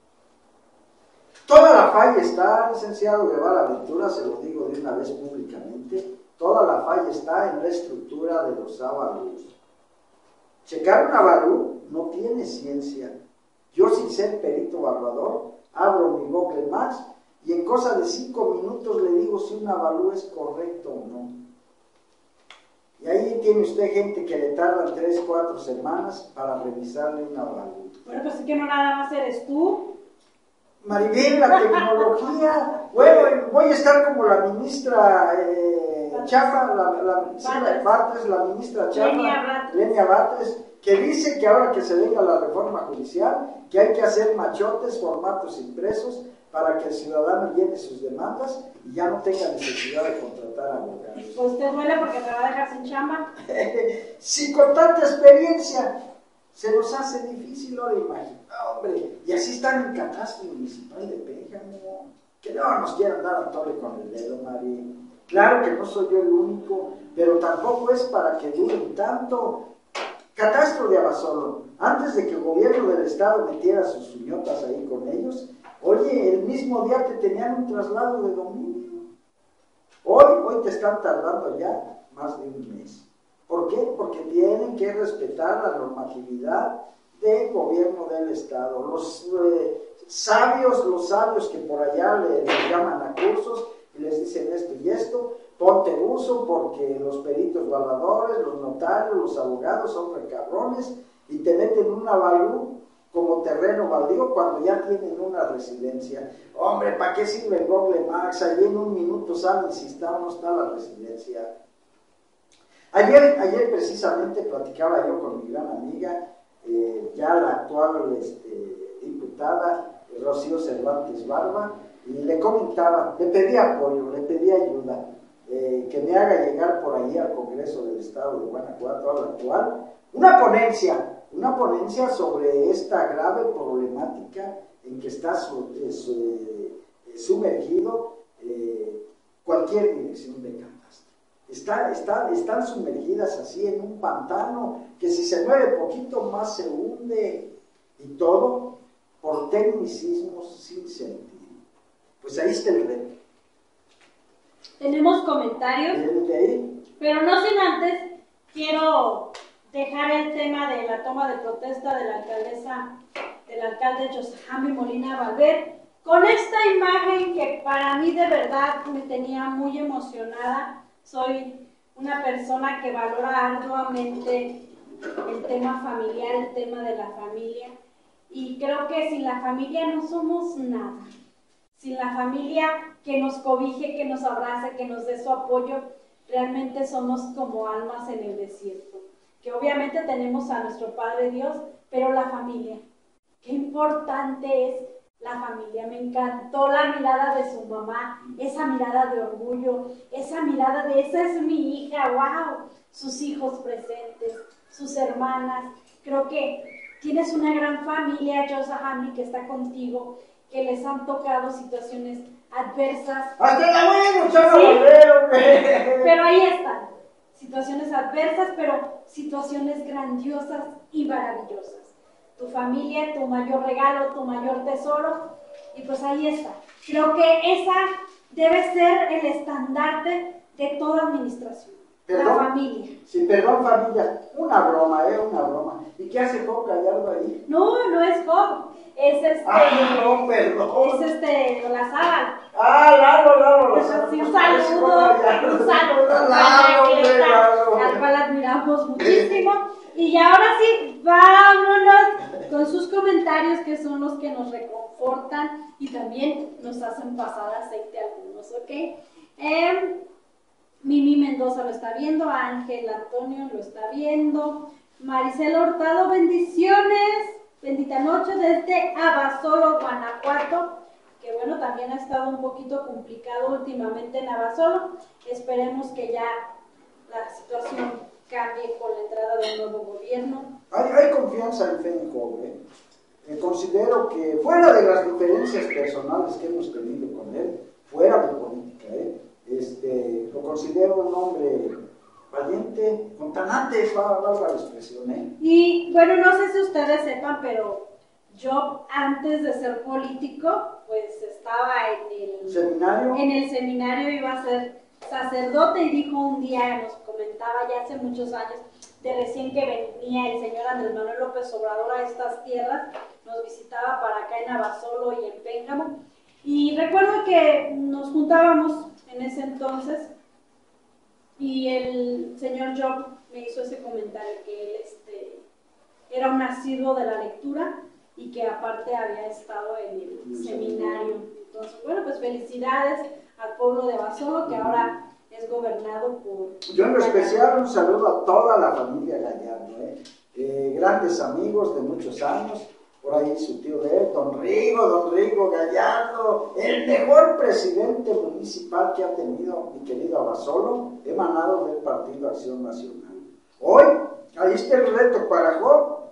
Toda la falla está, licenciado Guevara Ventura, se lo digo de una vez públicamente, toda la falla está en la estructura de los avalúos. Checar un avalú no tiene ciencia. Yo, sin ser perito evaluador, abro mi Google Maps y en cosa de cinco minutos le digo si un avalú es correcto o no. Y ahí tiene usted gente que le tardan tres, cuatro semanas para revisarle un avalú. Bueno, pues es que no nada más eres tú. Maribel, la tecnología, bueno, voy a estar como la ministra eh, Chafa, la, la, sí, la, Batres, la ministra Chafa, Lenia Batres. Lenia Batres, que dice que ahora que se venga la reforma judicial, que hay que hacer machotes, formatos impresos, para que el ciudadano llene sus demandas y ya no tenga necesidad de contratar abogados. Pues te duele porque te va a dejar sin chamba. Si con tanta experiencia, Se nos hace difícil ahora imaginar, hombre, y así están en catastro municipal de Pénjamo, que no nos quieran dar a tole con el dedo, Mari. Claro que no soy yo el único, pero tampoco es para que duren tanto. Catastro de Abasolo, antes de que el gobierno del estado metiera sus uñotas ahí con ellos, oye, el mismo día te tenían un traslado de dominio. Hoy, hoy te están tardando ya más de un mes. ¿Por qué? Porque tienen que respetar la normatividad del gobierno del estado. Los eh, sabios, los sabios que por allá le, le llaman a cursos y les dicen esto y esto, ponte uso porque los peritos evaluadores, los notarios, los abogados son recabrones y te meten un avalú como terreno baldío cuando ya tienen una residencia. Hombre, ¿para qué sirve el Google Maps? Allí en un minuto saben si está o no está la residencia. Ayer, ayer precisamente platicaba yo con mi gran amiga, eh, ya la actual este, diputada Rocío Cervantes Barba, y le comentaba, le pedía apoyo, le pedía ayuda, eh, que me haga llegar por ahí al Congreso del Estado de Guanajuato, al actual, una ponencia, una ponencia sobre esta grave problemática en que está su, eh, su, eh, sumergido eh, cualquier dirección de catastro. Está, está, están sumergidas así en un pantano que si se mueve poquito más se hunde y todo por tecnicismos sin sentido. Pues ahí está el reto. Tenemos comentarios, ¿De ahí? pero no sin antes quiero dejar el tema de la toma de protesta de la alcaldesa, del alcalde José Jaime Molina Valver, con esta imagen que para mí de verdad me tenía muy emocionada. Soy una persona que valora arduamente el tema familiar, el tema de la familia, y creo que sin la familia no somos nada. Sin la familia que nos cobije, que nos abrace, que nos dé su apoyo, realmente somos como almas en el desierto. Que obviamente tenemos a nuestro Padre Dios, pero la familia, qué importante es la familia. Me encantó la mirada de su mamá, esa mirada de orgullo, esa mirada de esa es mi hija, wow, sus hijos presentes, sus hermanas. Creo que tienes una gran familia, Josahami, que está contigo, que les han tocado situaciones adversas. ¡Hasta la buena, chavo! Sí, Valero! pero ahí están, situaciones adversas, pero situaciones grandiosas y maravillosas. Tu familia, tu mayor regalo, tu mayor tesoro, y pues ahí está. Creo que esa debe ser el estandarte de toda administración, ¿Perdón? la familia. Sí, perdón familia, una broma, eh, una broma. ¿Y qué hace Job Gallardo ahí? No, no es Job, es este... Ah, no, perdón. Es este, Olazábal. Ah, Lalo, Lalo. Pues así, un saludo, un saludo, Lalo, al cual admiramos muchísimo. Y ahora sí, vámonos con sus comentarios, que son los que nos reconfortan y también nos hacen pasar aceite a algunos, ¿ok? Eh, Mimi Mendoza lo está viendo, Ángel Antonio lo está viendo, Maricela Hurtado, bendiciones, bendita noche desde Abasolo, Guanajuato, que bueno, también ha estado un poquito complicado últimamente en Abasolo. Esperemos que ya la situación cambie con la entrada del nuevo gobierno. Hay, hay confianza en Fenco, ¿eh? Eh, considero que fuera de las diferencias personales que hemos tenido con él, fuera de política, ¿eh? Este, lo considero un hombre valiente, contanante, valga la expresión, ¿eh? Y bueno, no sé si ustedes sepan, pero yo antes de ser político, pues estaba en el seminario, en el seminario, iba a ser sacerdote, y dijo un día, nos comentaba ya hace muchos años, de recién que venía el señor Andrés Manuel López Obrador a estas tierras, nos visitaba para acá en Abasolo y en Pénjamo, y recuerdo que nos juntábamos en ese entonces, y el señor Job me hizo ese comentario, que él este, era un asiduo de la lectura, y que aparte había estado en el seminario. Entonces, bueno, pues felicidades al pueblo de Abasolo, que ahora es gobernado por... Yo en lo especial un saludo a toda la familia Gallardo, ¿eh? Eh, grandes amigos de muchos años, por ahí su tío de él, don Rigo, don Rigo Gallardo, el mejor presidente municipal que ha tenido mi querido Abasolo, emanado del Partido Acción Nacional. Hoy, ahí está el reto para Job,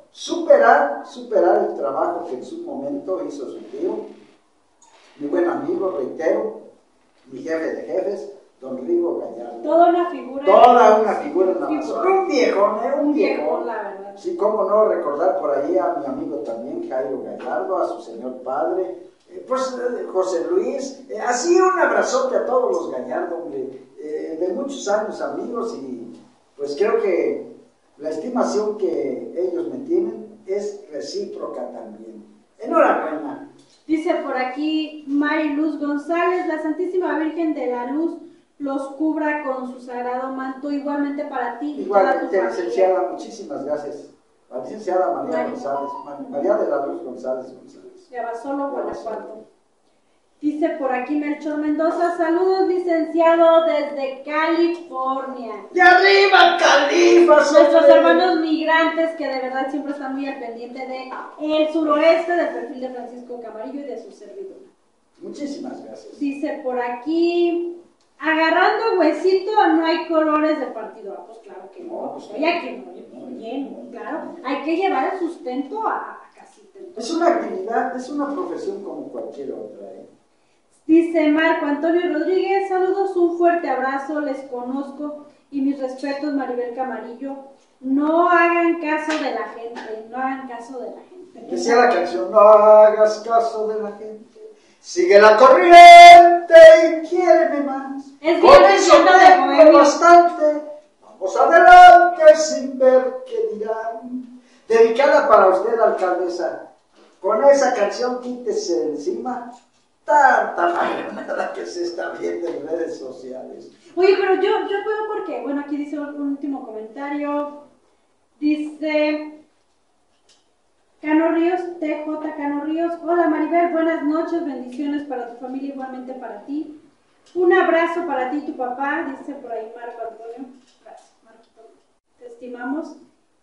superar, superar el trabajo que en su momento hizo su tío, mi buen amigo, reitero, mi jefe de jefes, don Rigo Gallardo. Toda una figura. Toda una figura en la Amazonía. Un viejón, ¿eh? Un viejón. La verdad. Sí, cómo no recordar por ahí a mi amigo también, Jairo Gallardo, a su señor padre, eh, pues eh, José Luis, eh, así un abrazote a todos los Gallardo, hombre, eh, de muchos años amigos, y pues creo que la estimación que ellos me tienen es recíproca también. Enhorabuena. Dice por aquí Mari Luz González, la Santísima Virgen de la Luz los cubra con su sagrado manto, igualmente para ti y toda tu Igualmente, familia. licenciada, muchísimas gracias. La licenciada María Mari. González, María de la Luz González González. De Abasolo, Guanajuato. Dice por aquí Melchor Mendoza, saludos licenciado desde California. ¡Y arriba, Califas! Nuestros hermanos migrantes que de verdad siempre están muy al pendiente de el suroeste, del perfil de Francisco Camarillo y de su servidor. Muchísimas gracias. Dice por aquí, agarrando huesito no hay colores de partido. Ah, pues claro que no, pues oye, que no, oye, no, claro, hay que llevar el sustento a, a casita. Es una actividad, es una profesión como cualquier otra, ¿eh? Dice Marco Antonio Rodríguez, saludos, un fuerte abrazo, les conozco y mis respetos, Maribel Camarillo. No hagan caso de la gente, no hagan caso de la gente. Decía la canción, no hagas caso de la gente, sigue la corriente y quiéreme más. Es Con viernes eso lleno de tengo bohemia. bastante, vamos adelante sin ver qué dirán. Dedicada para usted, alcaldesa, con esa canción quítese encima tanta marranada que se está viendo en redes sociales. Oye, pero yo, yo puedo porque, bueno, aquí dice un último comentario. Dice Cano Ríos, T J Cano Ríos. Hola Maribel, buenas noches, bendiciones para tu familia, igualmente para ti. Un abrazo para ti y tu papá, dice por ahí Marco Antonio. Gracias, Marquito. Te estimamos.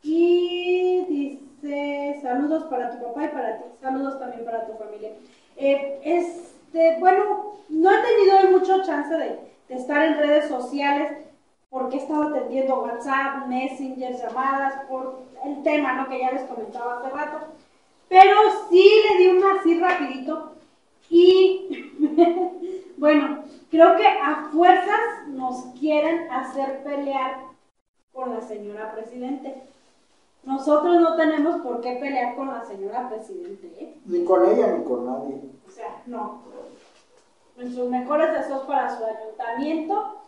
Y dice saludos para tu papá y para ti. Saludos también para tu familia. Eh, este, bueno, no he tenido mucho chance de, de estar en redes sociales porque he estado atendiendo WhatsApp, Messenger, llamadas, por el tema, ¿no?, que ya les comentaba hace rato. Pero sí le di una así rapidito y bueno, creo que a fuerzas nos quieren hacer pelear con la señora Presidente. Nosotros no tenemos por qué pelear con la señora Presidente, ¿eh? Ni con ella ni con nadie. O sea, no. Nuestros mejores deseos para su ayuntamiento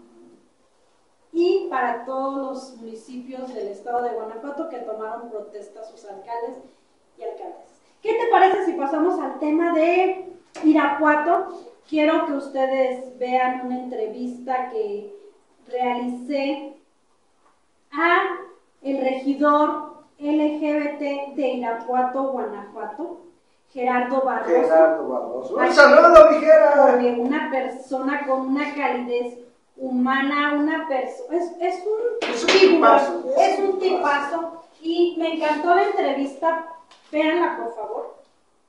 y para todos los municipios del estado de Guanajuato que tomaron protesta, sus alcaldes y alcaldesas. ¿Qué te parece si pasamos al tema de Irapuato? Quiero que ustedes vean una entrevista que realicé a el regidor L G B T de Irapuato, Guanajuato, Gerardo Barroso. Gerardo Barroso. ¡Un saludo, mi Gerardo! Porque una persona con una calidez humana, una persona, es, es un Es un tipazo. es un tipazo, y me encantó la entrevista, véanla por favor.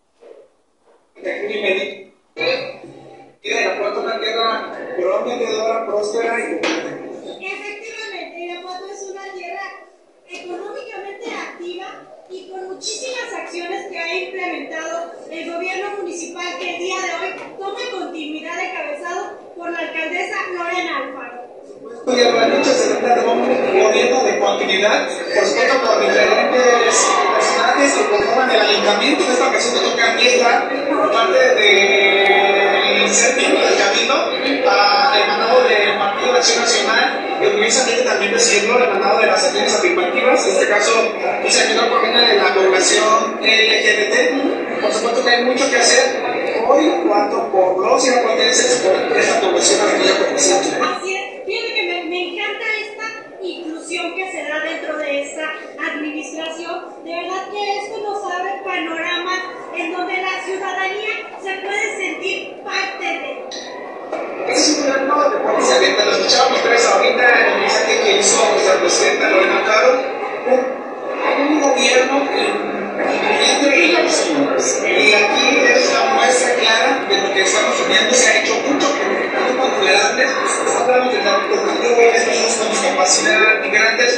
Que Irapuato es una tierra prometedora, próspera y Efectivamente, Irapuato es una tierra económicamente activa y con muchísimas acciones que ha implementado el gobierno municipal, que el día de hoy toma continuidad encabezado por la alcaldesa Lorena Alfaro. y a la lucha se trata de un gobierno de continuidad, por supuesto por diferentes personajes que conforman el ayuntamiento. En esta ocasión me toca a mí estar por parte del ser miembro del cabildo, al emanado del Partido de Acción Nacional, y orgullosamente también presidiendo el emanado de las acciones afirmativas, en este caso un servidor proviene de la población L G B T. Por supuesto que hay mucho que hacer hoy, cuanto por los irapuatenses, por esta población a la que yo represento. Así es, fíjate que me, me encanta esta inclusión que se da dentro de esta administración. De verdad que esto nos abre panoramas en donde la ciudadanía se puede sentir parte de. Es un gobierno de puertas abiertas. Lo escuchábamos tres ahorita en el mensaje que hizo nuestra presidenta Lorena Alfaro. Un gobierno incluyente y inclusivo. Y aquí es la muestra clara de lo que estamos soñando. Se ha hecho mucho por los vulnerables. Hablamos del objetivo de los con discapacidad, migrantes.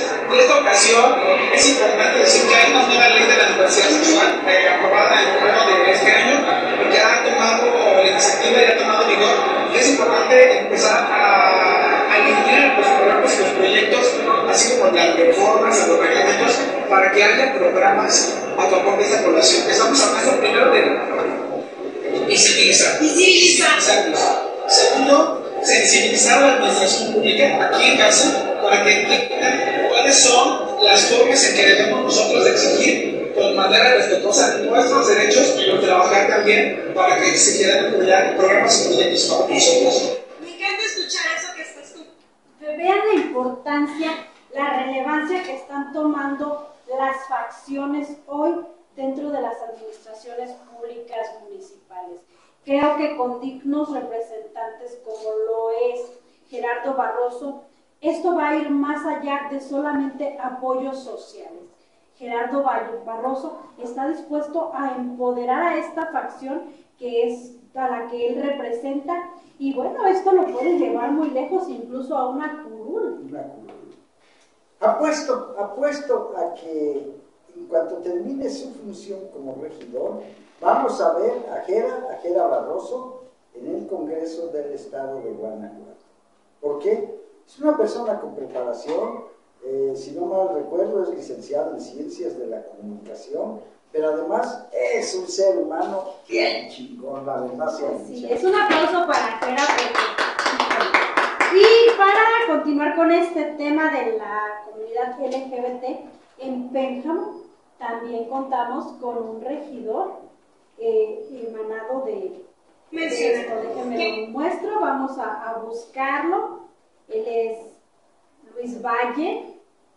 esta ocasión es importante decir que hay una nueva ley de la diversidad sexual eh, aprobada en el gobierno de este año y que ha tomado la iniciativa y ha tomado vigor. Y es importante empezar a alinear los programas y los proyectos, así como las reformas a los reglamentos, para que haya programas a favor de esta población. Estamos hablando primero de visibilizar. Visibilizar. Exacto. Segundo, sensibilizar a la administración pública aquí en casa para que entiendan cuáles son las formas en que debemos nosotros exigir con manera respetuosa nuestros derechos, pero trabajar también para que se quieran apoyar programas y proyectos para nosotros. Me encanta escuchar eso que estás tú. Vean la importancia, la relevancia que están tomando las facciones hoy dentro de las administraciones públicas municipales. Creo que con dignos representantes como lo es Gerardo Barroso, esto va a ir más allá de solamente apoyos sociales. Gerardo Barroso está dispuesto a empoderar a esta facción que es a la que él representa, y bueno, esto lo puede llevar muy lejos, incluso a una curul. Una curul. Apuesto, apuesto a que en cuanto termine su función como regidor, vamos a ver a Gera, a Gera Barroso en el Congreso del Estado de Guanajuato. ¿Por qué? Es una persona con preparación, eh, si no mal recuerdo es licenciado en Ciencias de la Comunicación, pero además es un ser humano bien chingón, la verdad sea Sí, dicha. es un aplauso para Gera. Y para continuar con este tema de la comunidad L G B T, en Pénjamo también contamos con un regidor eh, emanado de, de esto. Déjenme lo muestro, vamos a, a buscarlo. Él es Luis Valle,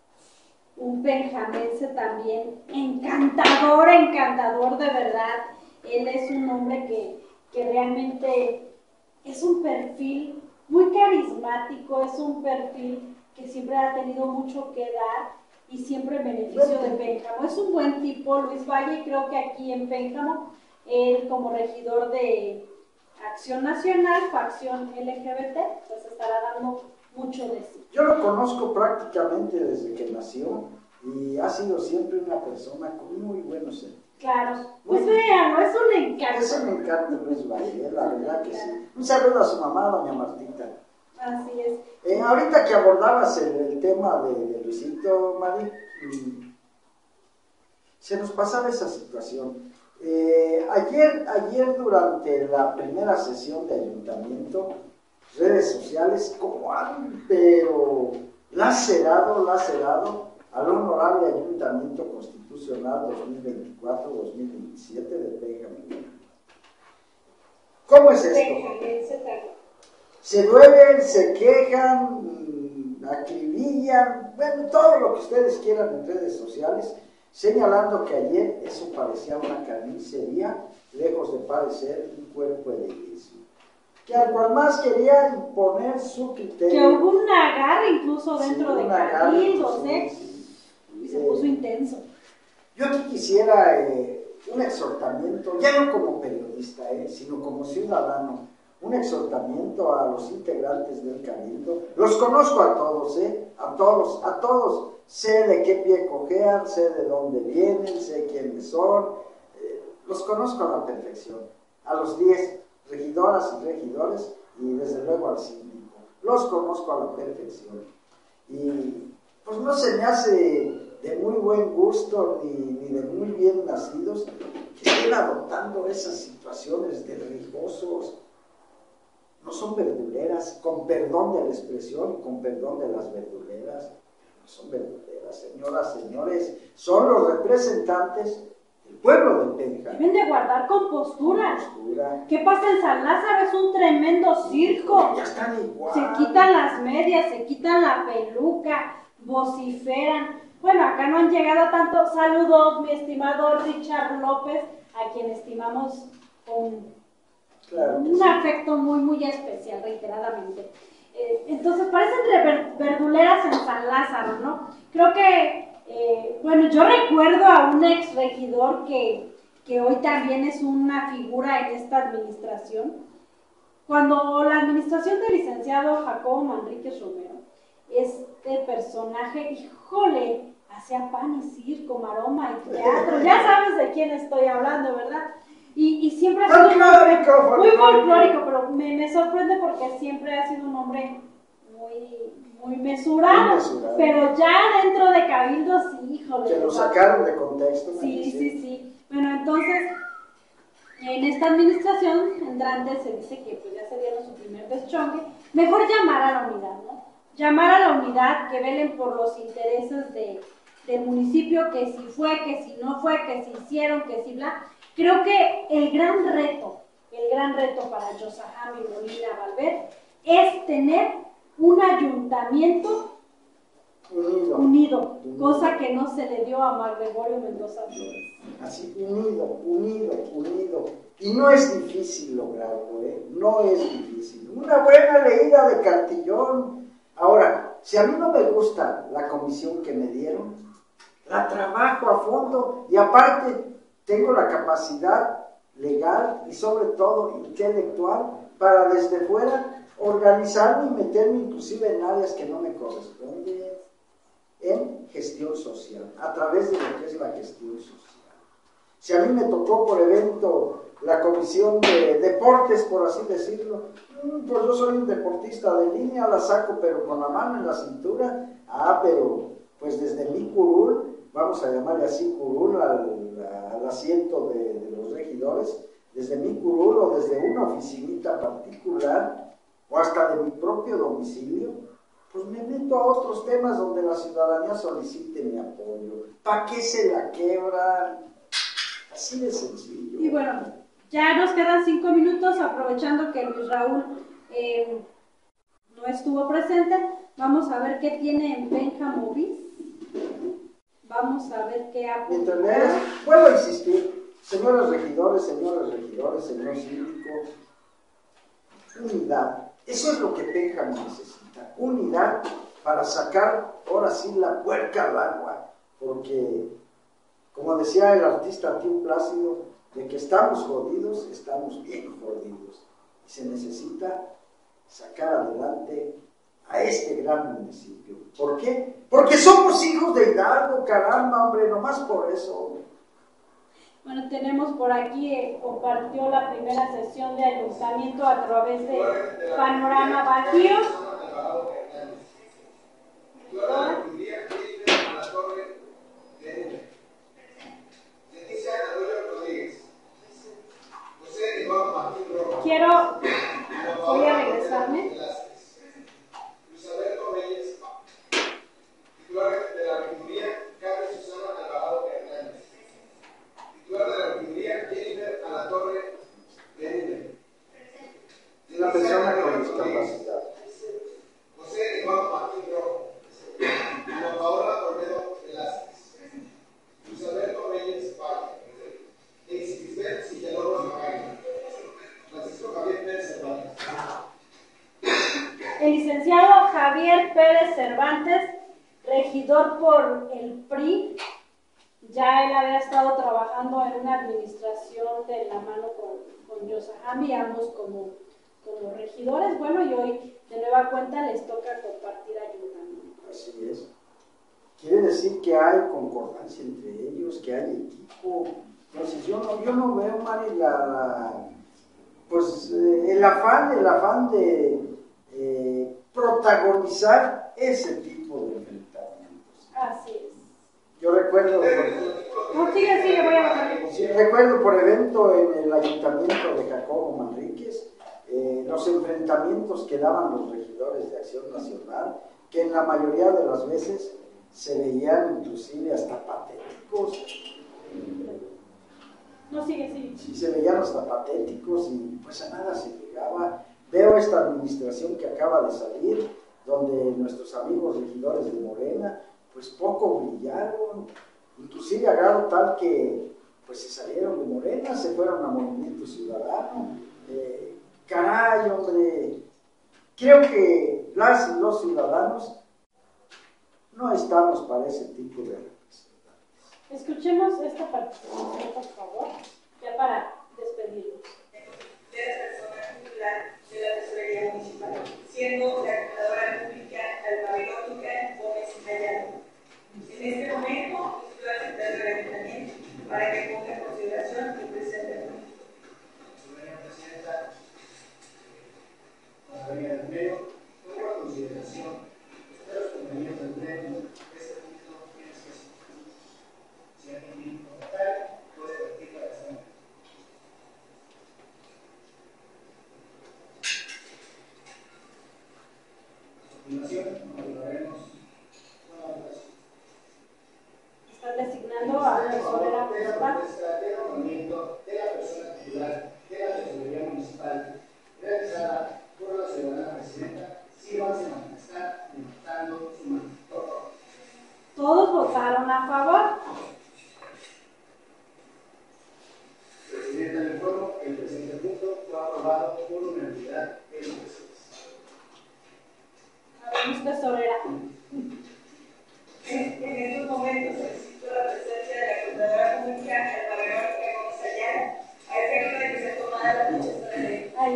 un penjamense también encantador, encantador de verdad. Él es un hombre que, que realmente es un perfil muy carismático, es un perfil que siempre ha tenido mucho que dar y siempre en beneficio de Pénjamo. Es un buen tipo, Luis Valle, y creo que aquí en Pénjamo, él como regidor de Acción Nacional, facción L G B T, pues estará dando mucho de sí. Yo lo conozco prácticamente desde que nació y ha sido siempre una persona con muy buenos sentidos. Claro, pues véanlo, es un encanto. Es un encanto Luis Valle, la verdad que sí. Un saludo a su mamá, doña Martita. Así es. Eh, ahorita que abordabas el, el tema de, de Luisito, Mari, mm, se nos pasaba esa situación. Eh, ayer, ayer durante la primera sesión de ayuntamiento, redes sociales, como han, pero lacerado, lacerado al honorable Ayuntamiento Constitucional dos mil veinticuatro dos mil veintisiete de Pénjamo. ¿Cómo es esto? Se duelen, se quejan, acribillan, bueno, todo lo que ustedes quieran en redes sociales, señalando que ayer eso parecía una carnicería, lejos de parecer un cuerpo de iglesia. Que al cual más quería imponer su criterio. Que hubo un agarre incluso dentro Sí, de sí, Cabildos, ¿eh? sí. Y se Eh, puso intenso. Yo aquí quisiera eh, un exhortamiento, ya no como periodista, eh, sino como ciudadano, un exhortamiento a los integrantes del Cabildo. Los conozco a todos, eh, a todos, a todos. Sé de qué pie cojean, sé de dónde vienen, sé quiénes son. Eh, los conozco a la perfección. A los diez regidoras y regidores y desde luego al síndico. Los conozco a la perfección. Y pues no se me hace de muy buen gusto ni, ni de muy bien nacidos que estén adoptando esas situaciones de rijosos. No son verduleras, con perdón de la expresión y con perdón de las verduleras. No son verduleras, señoras, señores. Son los representantes del pueblo del Pénjamo. Deben de guardar compostura. Compostura. ¿Qué pasa en San Lázaro? Es un tremendo circo. Ya están igual. Se quitan las medias, se quitan la peluca, vociferan. Bueno, acá no han llegado tanto. Saludos, mi estimado Richard López, a quien estimamos con Claro que un sí. afecto muy, muy especial, reiteradamente. Eh, entonces, parecen ver- verduleras en San Lázaro, ¿no? Creo que, eh, bueno, yo recuerdo a un ex regidor que, que hoy también es una figura en esta administración. Cuando la administración del licenciado Jacobo Manríquez Romero este personaje, híjole, hacía pan y circo, maroma y teatro, ya sabes de quién estoy hablando, ¿verdad? Y, y siempre ha sido folclórico, muy folclórico, pero me, me sorprende porque siempre ha sido un hombre muy, muy mesurado, muy mesurado. Pero ya dentro de Cabildo, sí, híjole. Que lo sacaron de contexto. Sí, sí, sí, sí. Bueno, entonces, en esta administración entrante se dice que pues ya se dieron su primer deschongue. Mejor llamar a la unidad, ¿no? Llamar a la unidad, que velen por los intereses de, del municipio, que si fue, que si no fue, que si hicieron, que si bla. Creo que el gran reto, el gran reto para Yosahami Molina Valver es tener un ayuntamiento unido, unido, cosa que no se le dio a Mar Gregorio Mendoza Flores. Así, unido, unido, unido. Y no es difícil lograrlo, ¿eh? No es difícil. Una buena leída de Cantillón. Ahora, si a mí no me gusta la comisión que me dieron, la trabajo a fondo y aparte tengo la capacidad legal y sobre todo intelectual para desde fuera organizarme y meterme inclusive en áreas que no me corresponden en gestión social, a través de lo que es la gestión social. Si a mí me tocó por evento la comisión de deportes, por así decirlo, pues yo soy un deportista de línea, la saco pero con la mano en la cintura, ah, pero pues desde mi curul, vamos a llamarle así curul al, al asiento de, de los regidores, desde mi curul o desde una oficinita particular o hasta de mi propio domicilio, pues me meto a otros temas donde la ciudadanía solicite mi apoyo. ¿Para qué se la quebran? Así de sencillo. Y bueno, ya nos quedan cinco minutos, aprovechando que Luis Raúl eh, no estuvo presente, vamos a ver qué tiene en Benja Movies. Vamos a ver qué ha publicado. Vuelvo a insistir, señores regidores, señores regidores, señor síndico, unidad. Eso es lo que Benja necesita, unidad para sacar ahora sí la puerca al agua, porque como decía el artista Tío Plácido, de que estamos jodidos, estamos bien jodidos. Y se necesita sacar adelante a este gran municipio. ¿Por qué? Porque somos hijos de Hidalgo, caramba, hombre, nomás por eso. Bueno, tenemos por aquí, eh, compartió la primera sesión de ayuntamiento a través de Panorama Bajío. Quiero, voy a regresarme. Una persona con discapacidad. José Iván Martín Rojo. Ana Paola Olmedo Velázquez. Luis Alberto Reyes Valle. Isabel Villalobos Magaña. Francisco Javier Pérez Cervantes. El licenciado Javier Pérez Cervantes, regidor por el P R I, ya él había estado trabajando en una administración de la mano con, con Yosahami, ambos como, como regidores. Bueno, y hoy de nueva cuenta les toca compartir ayuntamiento. Así es. Quiere decir que hay concordancia entre ellos, que hay equipo. Entonces yo no, yo no veo, Mari, la, la, pues, eh, el afán, el afán de eh, protagonizar ese tipo de enfrentamientos. Así es. Yo recuerdo, no, sigue, sigue, voy a bajar. Sí, recuerdo por evento en el ayuntamiento de Jacobo Manríquez, eh, los enfrentamientos que daban los regidores de Acción Nacional, que en la mayoría de las veces se veían inclusive hasta patéticos. No, sigue, sigue. Sí, se veían hasta patéticos y pues a nada se llegaba. Veo esta administración que acaba de salir, donde nuestros amigos regidores de Morena, pues poco brillaron, inclusive a grado tal que pues se salieron de Morena, se fueron a Movimiento Ciudadano. Eh, caray, hombre, creo que las y los ciudadanos no estamos para ese tipo de representantes. Escuchemos esta participación, por favor, ya para despedirnos. De la persona titular de la tesorería municipal, siendo la contadora pública del pabellón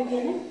viene?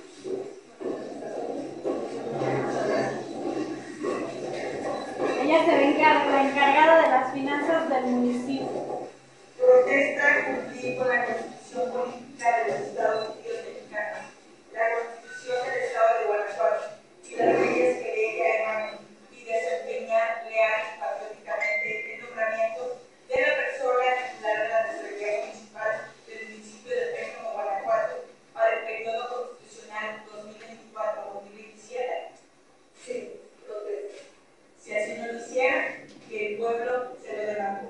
Ella se ve encar la encargada de las finanzas del municipio. Protesta cumplir con la Constitución Política de los Estados Unidos Mexicanos, la Constitución del Estado de Guanajuato y las leyes que de ella emanen, y desempeñar leal y patrióticamente el nombramiento de la persona titular de la Tesorería Municipal del municipio de Pénjamo, Guanajuato, para el periodo constitucional dos mil veinticuatro a dos mil veintisiete. Sí, protesta. Si así no lo hiciera, que el pueblo se lo demande.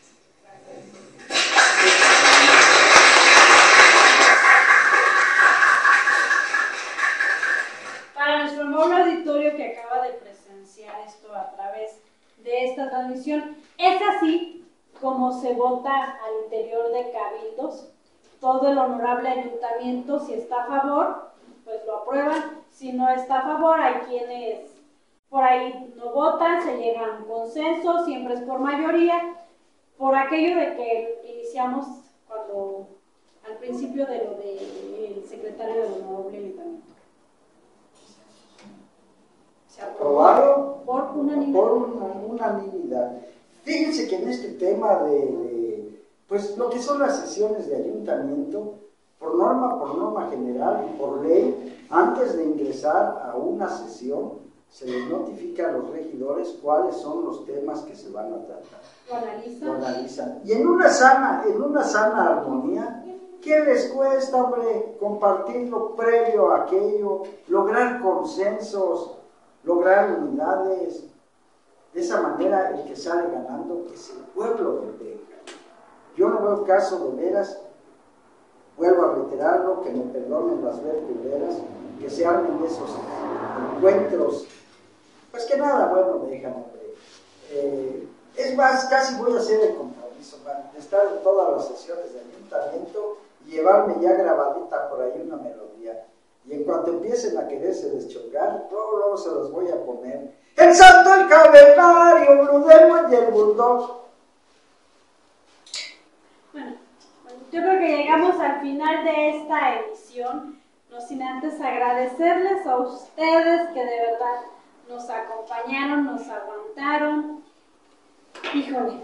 Para nuestro amable auditorio que acaba de presenciar esto a través de esta transmisión, es así como se vota al interior de cabildos. Todo el honorable ayuntamiento, si está a favor, pues lo aprueban. Si no está a favor, hay quienes por ahí no votan, se llega a un consenso, siempre es por mayoría, por aquello de que iniciamos cuando al principio de lo del secretario del honorable ayuntamiento. Se aprobó ¿Aprobaron? por unanimidad. Por una, unanimidad. Fíjense que en este tema de, de, pues lo que son las sesiones de ayuntamiento, por norma, por norma general y por ley, antes de ingresar a una sesión, se les notifica a los regidores cuáles son los temas que se van a tratar. Lo analizan. Lo analizan. Y en una sana, en una sana armonía, ¿qué les cuesta, hombre, compartirlo previo a aquello, lograr consensos, lograr unidades? De esa manera el que sale ganando es el pueblo de Pénjamo. Yo no veo caso de veras, vuelvo a reiterarlo, que me perdonen las verduleras, que se armen esos encuentros, pues que nada bueno dejan, hombre. Eh, es más, casi voy a hacer el compromiso, man, de estar en todas las sesiones del ayuntamiento y llevarme ya grabadita por ahí una melodía. Y en cuanto empiecen a quererse deschongar, luego, luego se los voy a poner. El santo, el cavernario, Blue Demon y el Bulldog. Bueno, yo creo que llegamos al final de esta emisión, no sin antes agradecerles a ustedes que de verdad nos acompañaron, nos aguantaron. Híjole.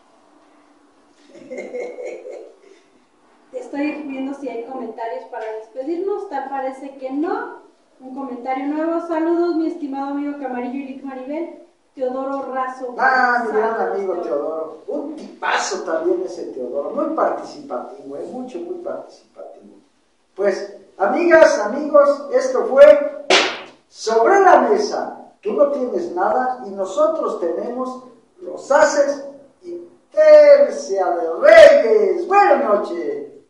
Estoy viendo si hay comentarios para despedirnos, tal parece que no. Un comentario nuevo. Saludos, mi estimado amigo Camarillo y Lick Maribel. Teodoro Razo. Ah, mi gran amigo Teodoro. Un tipazo también ese Teodoro. Muy participativo, ¿eh? Mucho, muy participativo. Pues, amigas, amigos, esto fue Sobre la Mesa. Tú no tienes nada y nosotros tenemos los haces y tercia de Reyes. Buenas noches.